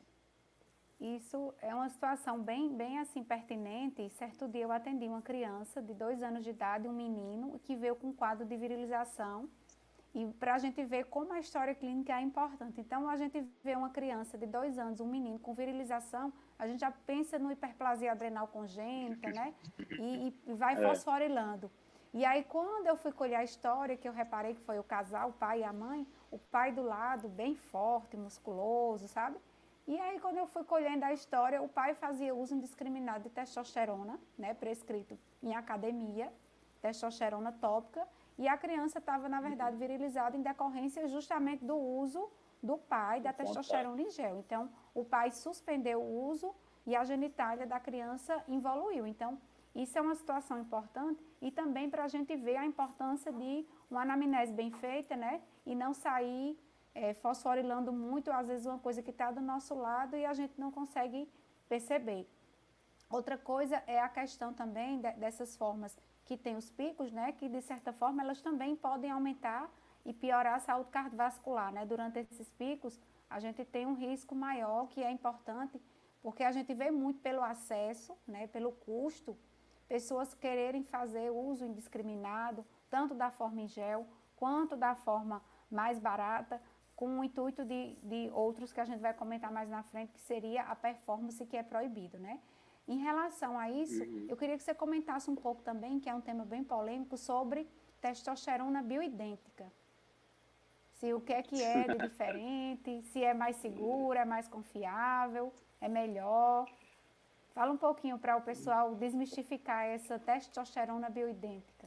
Isso é uma situação bem assim pertinente. Certo dia eu atendi uma criança de 2 anos de idade, um menino, que veio com um quadro de virilização, e para a gente ver como a história clínica é importante. Então, a gente vê uma criança de 2 anos, um menino com virilização, a gente já pensa no hiperplasia adrenal congênita, né? E vai fosforilando. E aí, quando eu fui colher a história, que eu reparei que foi o casal, o pai e a mãe, o pai do lado, bem forte, musculoso, sabe? E aí, quando eu fui colhendo a história, o pai fazia uso indiscriminado de testosterona, né? Prescrito em academia, testosterona tópica, e a criança estava, na verdade, virilizada em decorrência justamente do uso do pai da testosterona em gel. Então, o pai suspendeu o uso e a genitália da criança evoluiu. Então, isso é uma situação importante e também para a gente ver a importância de uma anamnese bem feita, né? E não sair fosforilando muito, às vezes, uma coisa que está do nosso lado e a gente não consegue perceber. Outra coisa é a questão também dessas formas que tem os picos, né, que de certa forma elas também podem aumentar e piorar a saúde cardiovascular, né? Durante esses picos, a gente tem um risco maior, que é importante, porque a gente vê muito pelo acesso, né, pelo custo, pessoas quererem fazer uso indiscriminado, tanto da forma em gel, quanto da forma mais barata, com o intuito de outros que a gente vai comentar mais na frente, que seria a performance, que é proibido, né? Em relação a isso, eu queria que você comentasse um pouco também, que é um tema bem polêmico, sobre testosterona bioidêntica. Se o que é de diferente, se é mais segura, é mais confiável, é melhor. Fala um pouquinho para o pessoal desmistificar essa testosterona bioidêntica.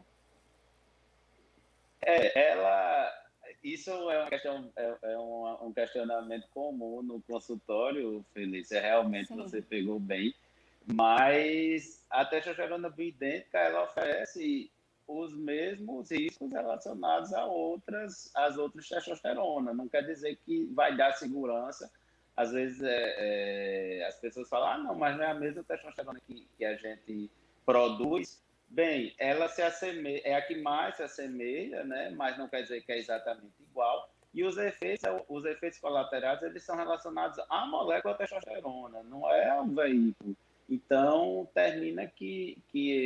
Isso é uma questão, um questionamento comum no consultório, Felícia. Realmente Sim. Você pegou bem. Mas a testosterona bioidêntica, ela oferece os mesmos riscos relacionados às outras testosterona. Não quer dizer que vai dar segurança. Às vezes as pessoas falam, não, mas não é a mesma testosterona que a gente produz. Bem, ela é a que mais se assemelha, né? Mas não quer dizer que é exatamente igual. E os efeitos colaterais, eles são relacionados à molécula testosterona, não é ao veículo. Então, termina que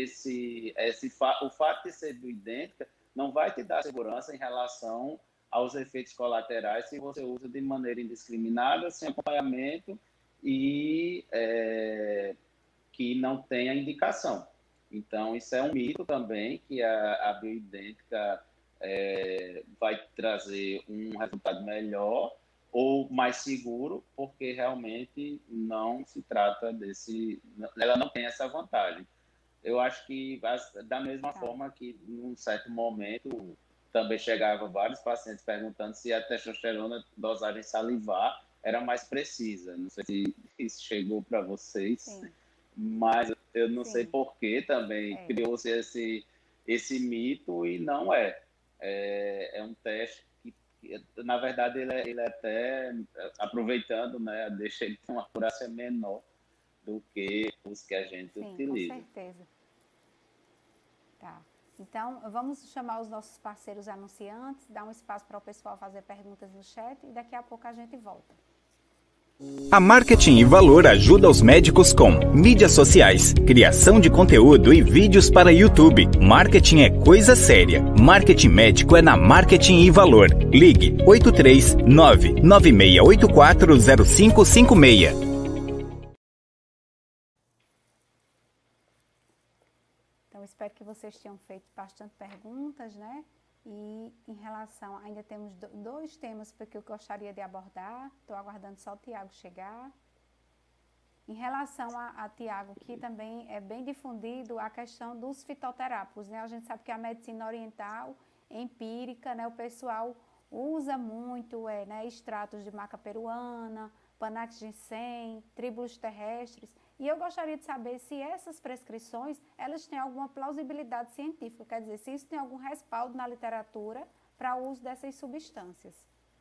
o fato de ser bioidêntica não vai te dar segurança em relação aos efeitos colaterais se você usa de maneira indiscriminada, sem acompanhamento e que não tenha indicação. Então, isso é um mito também, que a bioidêntica vai trazer um resultado melhor ou mais seguro, porque realmente não se trata ela não tem essa vantagem. Eu acho que da mesma forma que num certo momento também chegavam vários pacientes perguntando se a testosterona dosagem salivar era mais precisa. Não sei se isso chegou para vocês, Sim. Mas eu não Sim. sei por que também criou-se esse mito e não é. É um teste na verdade, ele até, aproveitando, né, deixa ele ter uma acurácia menor do que os que a gente utiliza. Com certeza. Tá. Então, vamos chamar os nossos parceiros anunciantes, dar um espaço para o pessoal fazer perguntas no chat e daqui a pouco a gente volta. A Marketing e Valor ajuda os médicos com mídias sociais, criação de conteúdo e vídeos para YouTube. Marketing é coisa séria. Marketing médico é na Marketing e Valor. Ligue 839-9684-0556. Então, espero que vocês tenham feito bastante perguntas, né? E em relação, ainda temos 2 temas que eu gostaria de abordar, estou aguardando só o Tiago chegar. Em relação a Tiago, que também é bem difundido a questão dos fitoterápicos, né? A gente sabe que a medicina oriental, empírica, né? O pessoal usa muito né? Extratos de maca peruana, panax ginseng, tríbulos terrestres, E eu gostaria de saber se essas prescrições, elas têm alguma plausibilidade científica, quer dizer, se isso tem algum respaldo na literatura para o uso dessas substâncias.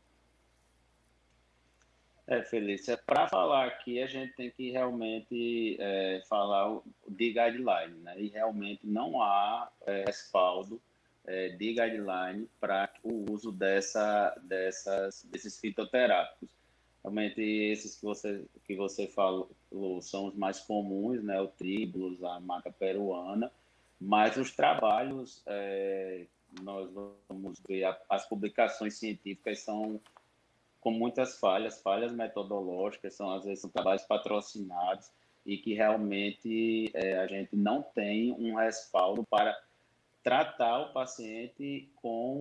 Felícia, para falar aqui, a gente tem que realmente falar de guideline, né? E realmente não há respaldo de guideline para o uso desses fitoterápicos. Realmente, esses que você falou são os mais comuns, né? O Tribulus, a maca peruana, mas os trabalhos, nós vamos ver, as publicações científicas são com muitas falhas metodológicas, às vezes são trabalhos patrocinados e que realmente a gente não tem um respaldo para tratar o paciente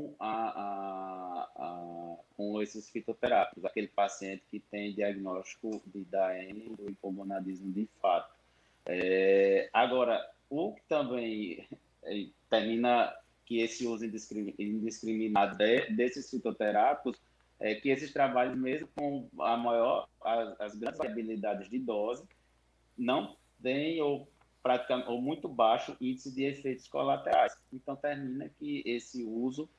com esses fitoterápicos, aquele paciente que tem diagnóstico de DAN, do hipogonadismo de fato. Agora, o que também termina que esse uso indiscriminado desses fitoterápicos é que esses trabalhos, mesmo com as grandes variabilidades de dose, não têm ou muito baixo índice de efeitos colaterais. Então, termina que esse uso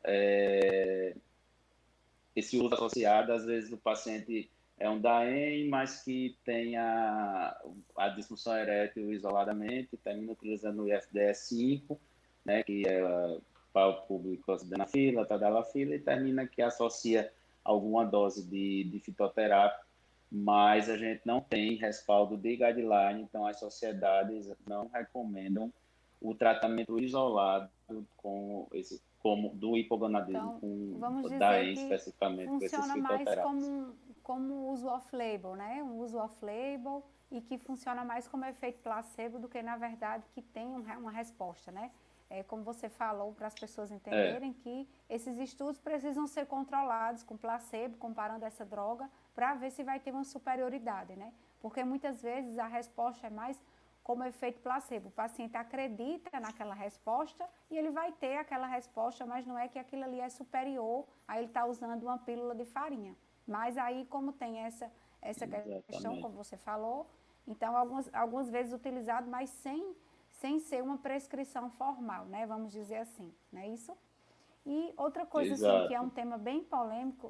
associado, às vezes o paciente é um DAEM, mas que tem a disfunção erétil isoladamente, termina utilizando o IFDS-5, né, que é para o público sildenafila, tadalafila, e termina que associa alguma dose de fitoterápico, mas a gente não tem respaldo de guideline, então as sociedades não recomendam o tratamento isolado como do hipogonadismo, então, vamos dizer DAEM que especificamente, com esses funciona mais fitoterápicos. como uso off-label, né? Um uso off-label e que funciona mais como efeito placebo do que, na verdade, que tem uma resposta, né? Como você falou, para as pessoas entenderem que esses estudos precisam ser controlados com placebo, comparando essa droga, para ver se vai ter uma superioridade, né? Porque muitas vezes a resposta é mais como efeito placebo. O paciente acredita naquela resposta e ele vai ter aquela resposta, mas não é que aquilo ali é superior a ele estar usando uma pílula de farinha. Mas aí, como tem essa questão, como você falou, então algumas vezes utilizado, mas sem ser uma prescrição formal, né? Vamos dizer assim, não é isso? E outra coisa, assim, que é um tema bem polêmico,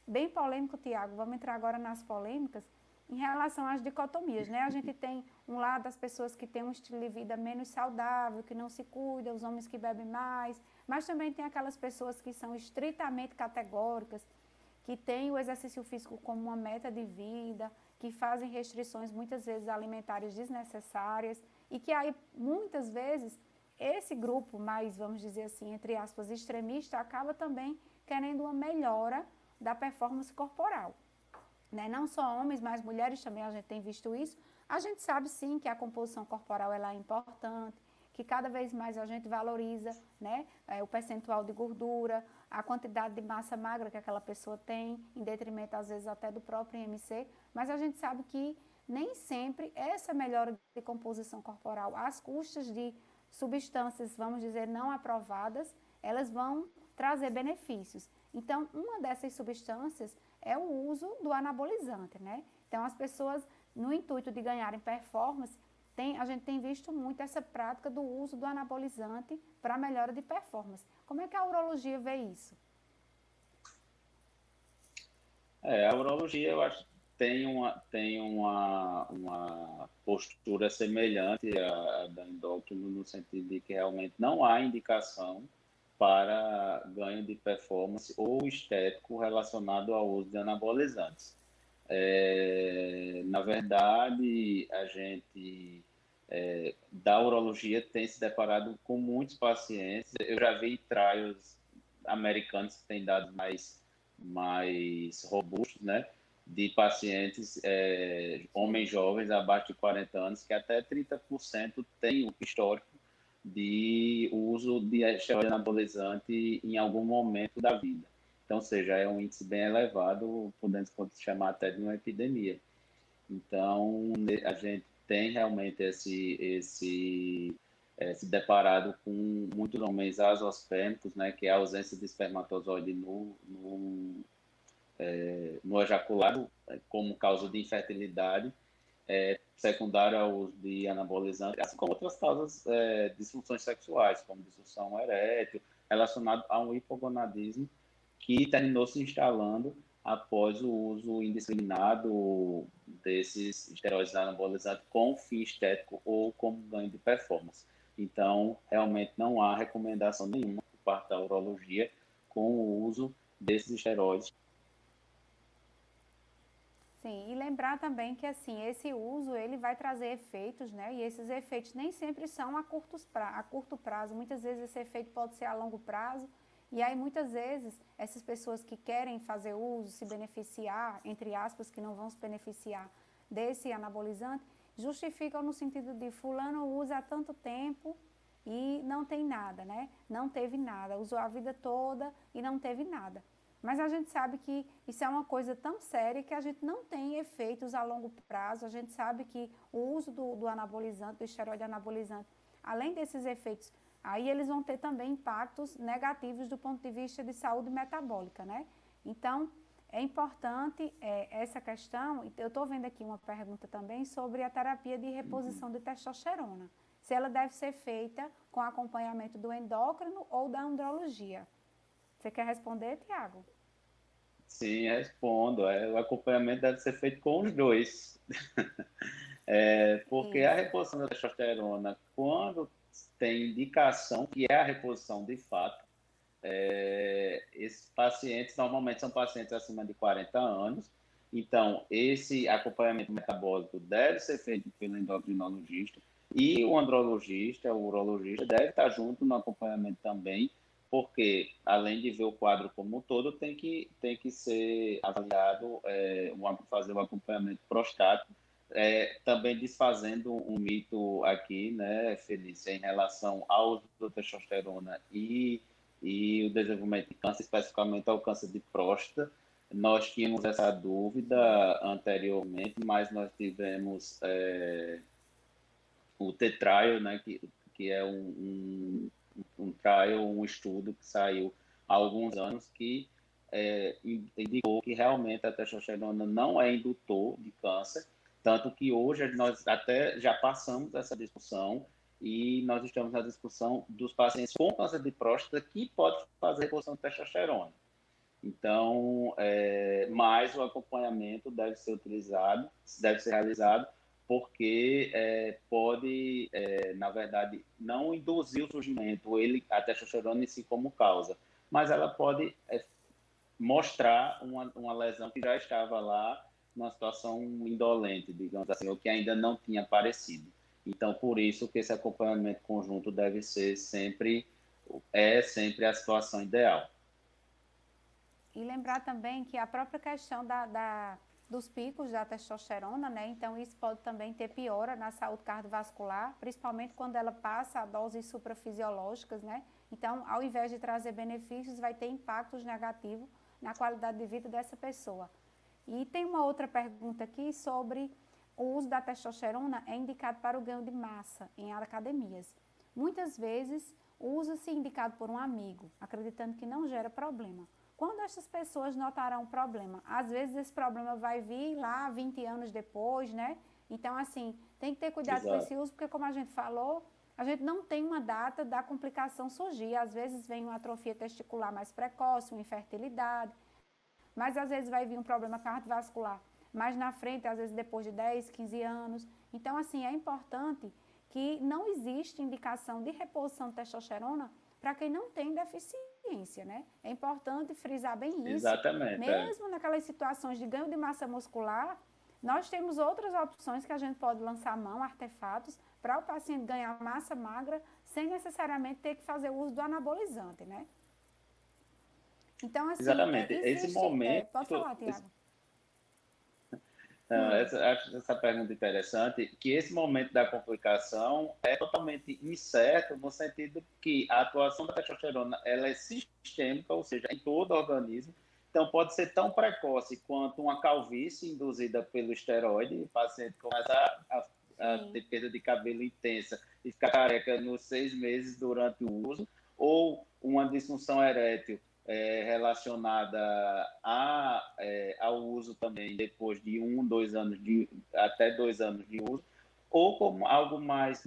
Tiago, vamos entrar agora nas polêmicas, em relação às dicotomias, né? A gente tem um lado das pessoas que têm um estilo de vida menos saudável, que não se cuidam, os homens que bebem mais, mas também tem aquelas pessoas que são estritamente categóricas, que têm o exercício físico como uma meta de vida, que fazem restrições muitas vezes alimentares desnecessárias e que aí muitas vezes esse grupo mais, vamos dizer assim, entre aspas, extremista, acaba também querendo uma melhora da performance corporal. Né? Não só homens, mas mulheres também, a gente tem visto isso. A gente sabe sim que a composição corporal ela é importante, que cada vez mais a gente valoriza, né, o percentual de gordura, a quantidade de massa magra que aquela pessoa tem, em detrimento às vezes até do próprio IMC, mas a gente sabe que nem sempre essa melhora de composição corporal, às custas de substâncias, vamos dizer, não aprovadas, elas vão trazer benefícios. Então, uma dessas substâncias é o uso do anabolizante, né? Então, as pessoas, no intuito de ganharem performance, a gente tem visto muito essa prática do uso do anabolizante para melhora de performance. Como é que a urologia vê isso? A urologia, eu acho, tem uma postura semelhante à da endócrino, no sentido de que realmente não há indicação para ganho de performance ou estético relacionado ao uso de anabolizantes. Na verdade, a gente da urologia tem se deparado com muitos pacientes. Eu já vi trials americanos que têm dados mais robustos, né? De pacientes, homens jovens abaixo de 40 anos, que até 30% têm o histórico de uso de esteroide anabolizante em algum momento da vida. Então, ou seja, é um índice bem elevado, podendo chamar até de uma epidemia. Então, a gente tem realmente se deparado com muitos homens azoospermicos, né, que é a ausência de espermatozoide no ejaculado, como causa de infertilidade, secundário ao uso de anabolizante, assim como outras causas, disfunções sexuais, como disfunção erétil, relacionado a um hipogonadismo que terminou se instalando após o uso indiscriminado desses esteroides anabolizantes com fim estético ou como ganho de performance. Então, realmente não há recomendação nenhuma por parte da urologia com o uso desses esteroides. Sim, e lembrar também que assim, esse uso ele vai trazer efeitos, né? E esses efeitos nem sempre são a curto prazo. Muitas vezes esse efeito pode ser a longo prazo. E aí muitas vezes essas pessoas que querem fazer uso, se beneficiar, entre aspas, que não vão se beneficiar desse anabolizante, justificam no sentido de fulano usa há tanto tempo e não tem nada, né? Não teve nada, usou a vida toda e não teve nada. Mas a gente sabe que isso é uma coisa tão séria que a gente não tem efeitos a longo prazo. A gente sabe que o uso do anabolizante, do esteroide anabolizante, além desses efeitos, aí eles vão ter também impactos negativos do ponto de vista de saúde metabólica, né? Então, é importante essa questão. Eu estou vendo aqui uma pergunta também sobre a terapia de reposição de testosterona. Se ela deve ser feita com acompanhamento do endócrino ou da andrologia. Você quer responder, Tiago? Sim, respondo. O acompanhamento deve ser feito com os dois. Porque a Isso. reposição da testosterona, quando tem indicação que é a reposição de fato, esses pacientes normalmente são pacientes acima de 40 anos, então esse acompanhamento metabólico deve ser feito pelo endocrinologista e o andrologista, o urologista, deve estar junto no acompanhamento também, porque além de ver o quadro como um todo, tem que ser avaliado, fazer o acompanhamento prostático, também desfazendo um mito aqui, né, Felícia, em relação ao uso da testosterona e o desenvolvimento de câncer, especificamente ao câncer de próstata. Nós tínhamos essa dúvida anteriormente, mas nós tivemos o T-Trial, né, que é um trial, um estudo que saiu há alguns anos que indicou que realmente a testosterona não é indutor de câncer, tanto que hoje nós até já passamos essa discussão e nós estamos na discussão dos pacientes com câncer de próstata que pode fazer reposição de testosterona. Então, mais o acompanhamento deve ser utilizado, deve ser realizado, porque pode, na verdade, não induzir o surgimento, a testosterona em si como causa, mas ela pode mostrar uma lesão que já estava lá, numa situação indolente, digamos assim, ou que ainda não tinha aparecido. Então, por isso que esse acompanhamento conjunto deve ser sempre a situação ideal. E lembrar também que a própria questão dos picos da testosterona, né? Então, isso pode também ter piora na saúde cardiovascular, principalmente quando ela passa a doses suprafisiológicas, né? Então, ao invés de trazer benefícios, vai ter impactos negativos na qualidade de vida dessa pessoa. E tem uma outra pergunta aqui sobre o uso da testosterona é indicado para o ganho de massa em academias. Muitas vezes, usa-se indicado por um amigo, acreditando que não gera problema. Quando essas pessoas notarão um problema? Às vezes esse problema vai vir lá 20 anos depois, né? Então, assim, tem que ter cuidado Exato. com esse uso, porque como a gente falou, a gente não tem uma data da complicação surgir. Às vezes vem uma atrofia testicular mais precoce, uma infertilidade, mas às vezes vai vir um problema cardiovascular mais na frente, às vezes depois de 10, 15 anos. Então, assim, é importante que não existe indicação de reposição de testosterona para quem não tem deficiência, né? É importante frisar bem isso. Exatamente. Mesmo naquelas situações de ganho de massa muscular, nós temos outras opções que a gente pode lançar mão, artefatos, para o paciente ganhar massa magra sem necessariamente ter que fazer uso do anabolizante, né? Então, assim, Exatamente. existe... Esse momento... pode falar, Tiago. Acho essa pergunta interessante, que esse momento da complicação é totalmente incerto, no sentido que a atuação da testosterona ela é sistêmica, ou seja, em todo o organismo, então pode ser tão precoce quanto uma calvície induzida pelo esteroide, o paciente começa a ter perda de cabelo intensa e ficar careca nos 6 meses durante o uso, ou uma disfunção erétil relacionada ao uso também depois de 2 anos até 2 anos de uso, ou como algo mais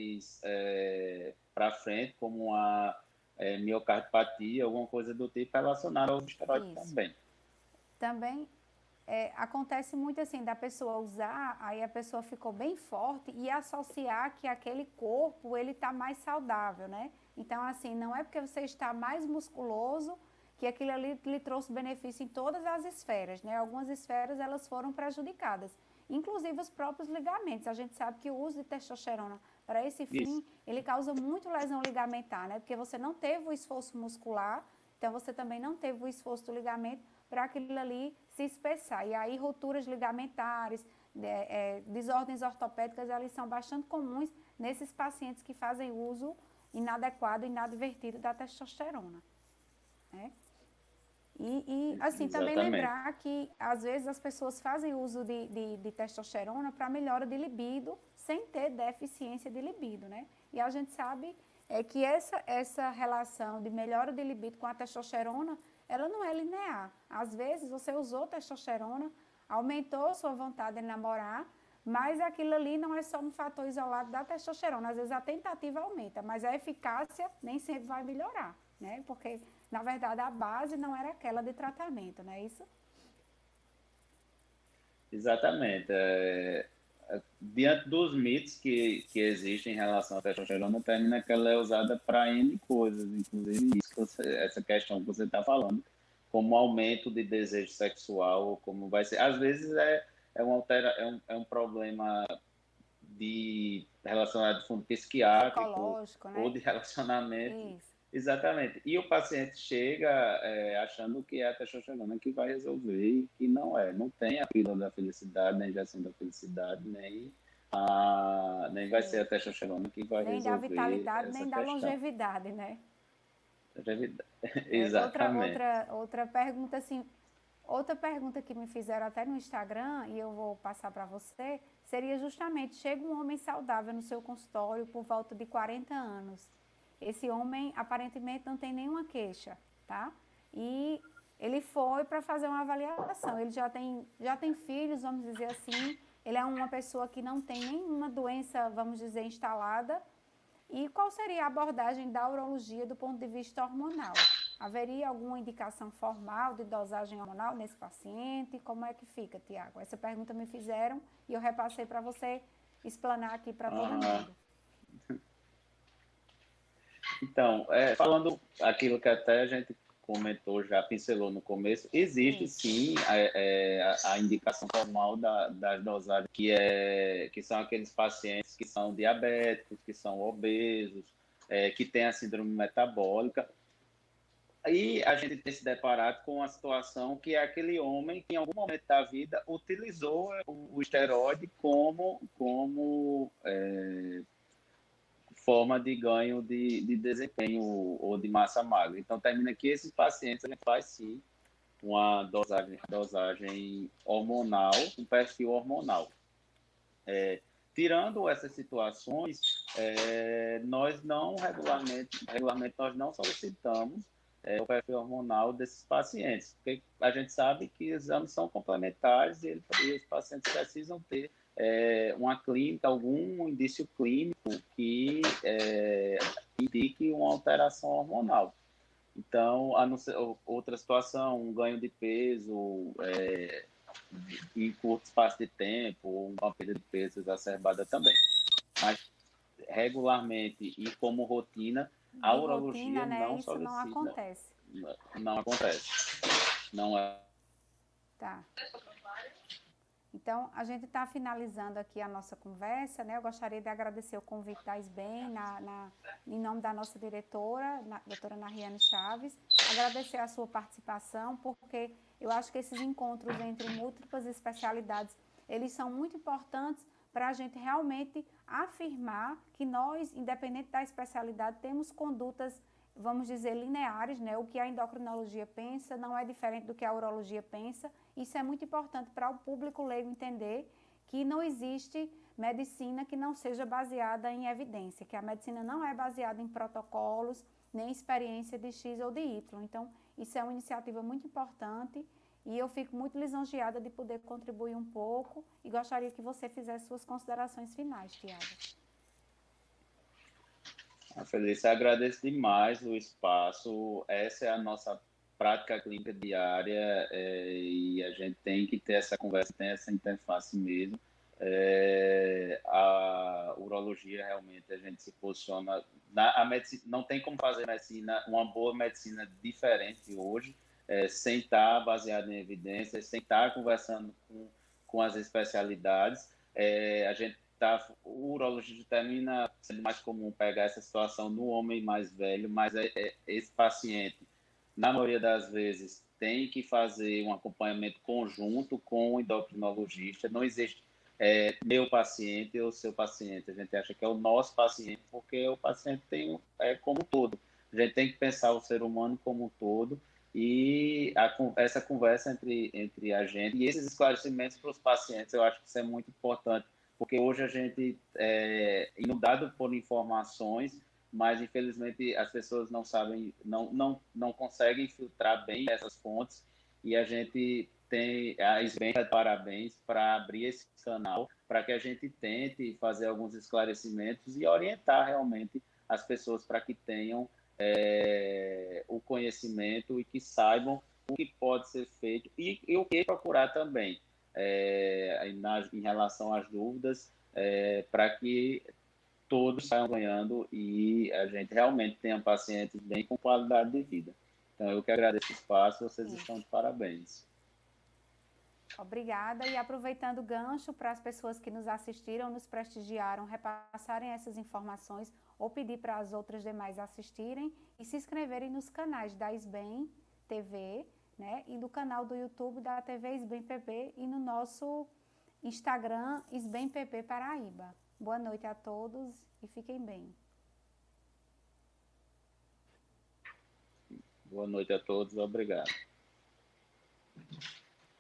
para frente, como uma miocardiopatia, alguma coisa do tipo relacionada ao esteroide também. Também acontece muito assim, da pessoa usar, aí a pessoa ficou bem forte e associar que aquele corpo, ele está mais saudável, né? Então, assim, não é porque você está mais musculoso que aquilo ali lhe trouxe benefício em todas as esferas, né? Algumas esferas, elas foram prejudicadas, inclusive os próprios ligamentos. A gente sabe que o uso de testosterona para esse fim, ele causa muito lesão ligamentar, né? Porque você não teve o esforço muscular, então você também não teve o esforço do ligamento para aquilo ali se espessar. E aí, rupturas ligamentares, desordens ortopédicas, elas são bastante comuns nesses pacientes que fazem uso inadequado e inadvertido da testosterona, né? Assim, também lembrar que, às vezes, as pessoas fazem uso de testosterona para melhora de libido, sem ter deficiência de libido, né? E a gente sabe que essa relação de melhora de libido com a testosterona, ela não é linear. Às vezes, você usou testosterona, aumentou sua vontade de namorar, mas aquilo ali não é só um fator isolado da testosterona. Às vezes, a tentativa aumenta, mas a eficácia nem sempre vai melhorar, né? Porque, na verdade, a base não era aquela de tratamento, não é isso? Exatamente. Diante dos mitos que existem em relação à testosterona, termina que ela é usada para N coisas, inclusive essa questão que você está falando, como aumento de desejo sexual, como vai ser. Às vezes um problema relacionado a fundo psiquiátrico ou de relacionamento. Isso. Exatamente. E o paciente chega achando que é a testosterona que vai resolver e que não é. Não tem a pílula da felicidade, nem a injeção da felicidade, nem vai ser a testosterona que vai resolver. Nem da vitalidade, nem da longevidade, né? Exatamente. Outra pergunta, assim, outra pergunta que me fizeram até no Instagram, e eu vou passar para você, seria justamente, chega um homem saudável no seu consultório por volta de 40 anos. Esse homem, aparentemente, não tem nenhuma queixa, tá? E ele foi para fazer uma avaliação. Ele já tem filhos, vamos dizer assim. Ele é uma pessoa que não tem nenhuma doença, vamos dizer, instalada. E qual seria a abordagem da urologia do ponto de vista hormonal? Haveria alguma indicação formal de dosagem hormonal nesse paciente? Como é que fica, Tiago? Essa pergunta me fizeram e eu repassei para você explanar aqui para todo mundo. Então, falando aquilo que até a gente comentou, já pincelou no começo, existe sim a indicação formal das dosagens, que são aqueles pacientes que são diabéticos, que são obesos, que têm a síndrome metabólica. Aí a gente tem se deparado com a situação que é aquele homem que em algum momento da vida utilizou o esteroide como forma de ganho de desempenho ou de massa magra. Então, termina que esses pacientes, a gente faz sim uma dosagem hormonal, um perfil hormonal. Tirando essas situações, nós não regularmente nós não solicitamos o perfil hormonal desses pacientes, porque a gente sabe que exames são complementares e os pacientes precisam ter uma clínica, algum indício clínico que indique uma alteração hormonal. Então, outra situação, um ganho de peso em curto espaço de tempo, ou uma perda de peso exacerbada também. Mas, regularmente e como rotina, a urologia não solicita. Isso não acontece. Não acontece. Não é. Tá. Então, a gente está finalizando aqui a nossa conversa, né? Eu gostaria de agradecer o convite da SBEM, em nome da nossa diretora, doutora Nariane Chaves, agradecer a sua participação, porque eu acho que esses encontros entre múltiplas especialidades, eles são muito importantes para a gente realmente afirmar que nós, independente da especialidade, temos condutas, vamos dizer, lineares, né? O que a endocrinologia pensa não é diferente do que a urologia pensa. Isso é muito importante para o público leigo entender que não existe medicina que não seja baseada em evidência, que a medicina não é baseada em protocolos, nem experiência de X ou de Y. Então, isso é uma iniciativa muito importante e eu fico muito lisonjeada de poder contribuir um pouco e gostaria que você fizesse suas considerações finais, Tiago. Felícia, agradeço demais o espaço. Essa é a nossa prática clínica diária e a gente tem que ter essa conversa, tem essa interface mesmo. A urologia realmente a gente se posiciona a medicina, não tem como fazer medicina, uma boa medicina diferente hoje, sem estar baseado em evidências, sem estar conversando com as especialidades. A gente o urologista termina sendo mais comum pegar essa situação no homem mais velho, mas esse paciente, na maioria das vezes, tem que fazer um acompanhamento conjunto com o endocrinologista. Não existe meu paciente ou seu paciente. A gente acha que é o nosso paciente, porque o paciente tem como um todo. A gente tem que pensar o ser humano como um todo e essa conversa entre a gente e esses esclarecimentos para os pacientes, eu acho que isso é muito importante, porque hoje a gente é inundado por informações, mas infelizmente as pessoas não sabem, não conseguem filtrar bem essas fontes, e a gente tem a SBEM de parabéns para abrir esse canal, para que a gente tente fazer alguns esclarecimentos e orientar realmente as pessoas para que tenham o conhecimento e que saibam o que pode ser feito e o que procurar também. Em relação às dúvidas, para que todos saiam ganhando e a gente realmente tenha pacientes bem com qualidade de vida. Então, eu que agradeço o espaço, vocês estão de parabéns. Obrigada. E aproveitando o gancho para as pessoas que nos assistiram, nos prestigiaram, repassarem essas informações ou pedir para as outras demais assistirem e se inscreverem nos canais da SBEM TV, né, e do canal do YouTube da TV SBEM PP e no nosso Instagram SBEM PP Paraíba. Boa noite a todos e fiquem bem. Boa noite a todos, obrigado.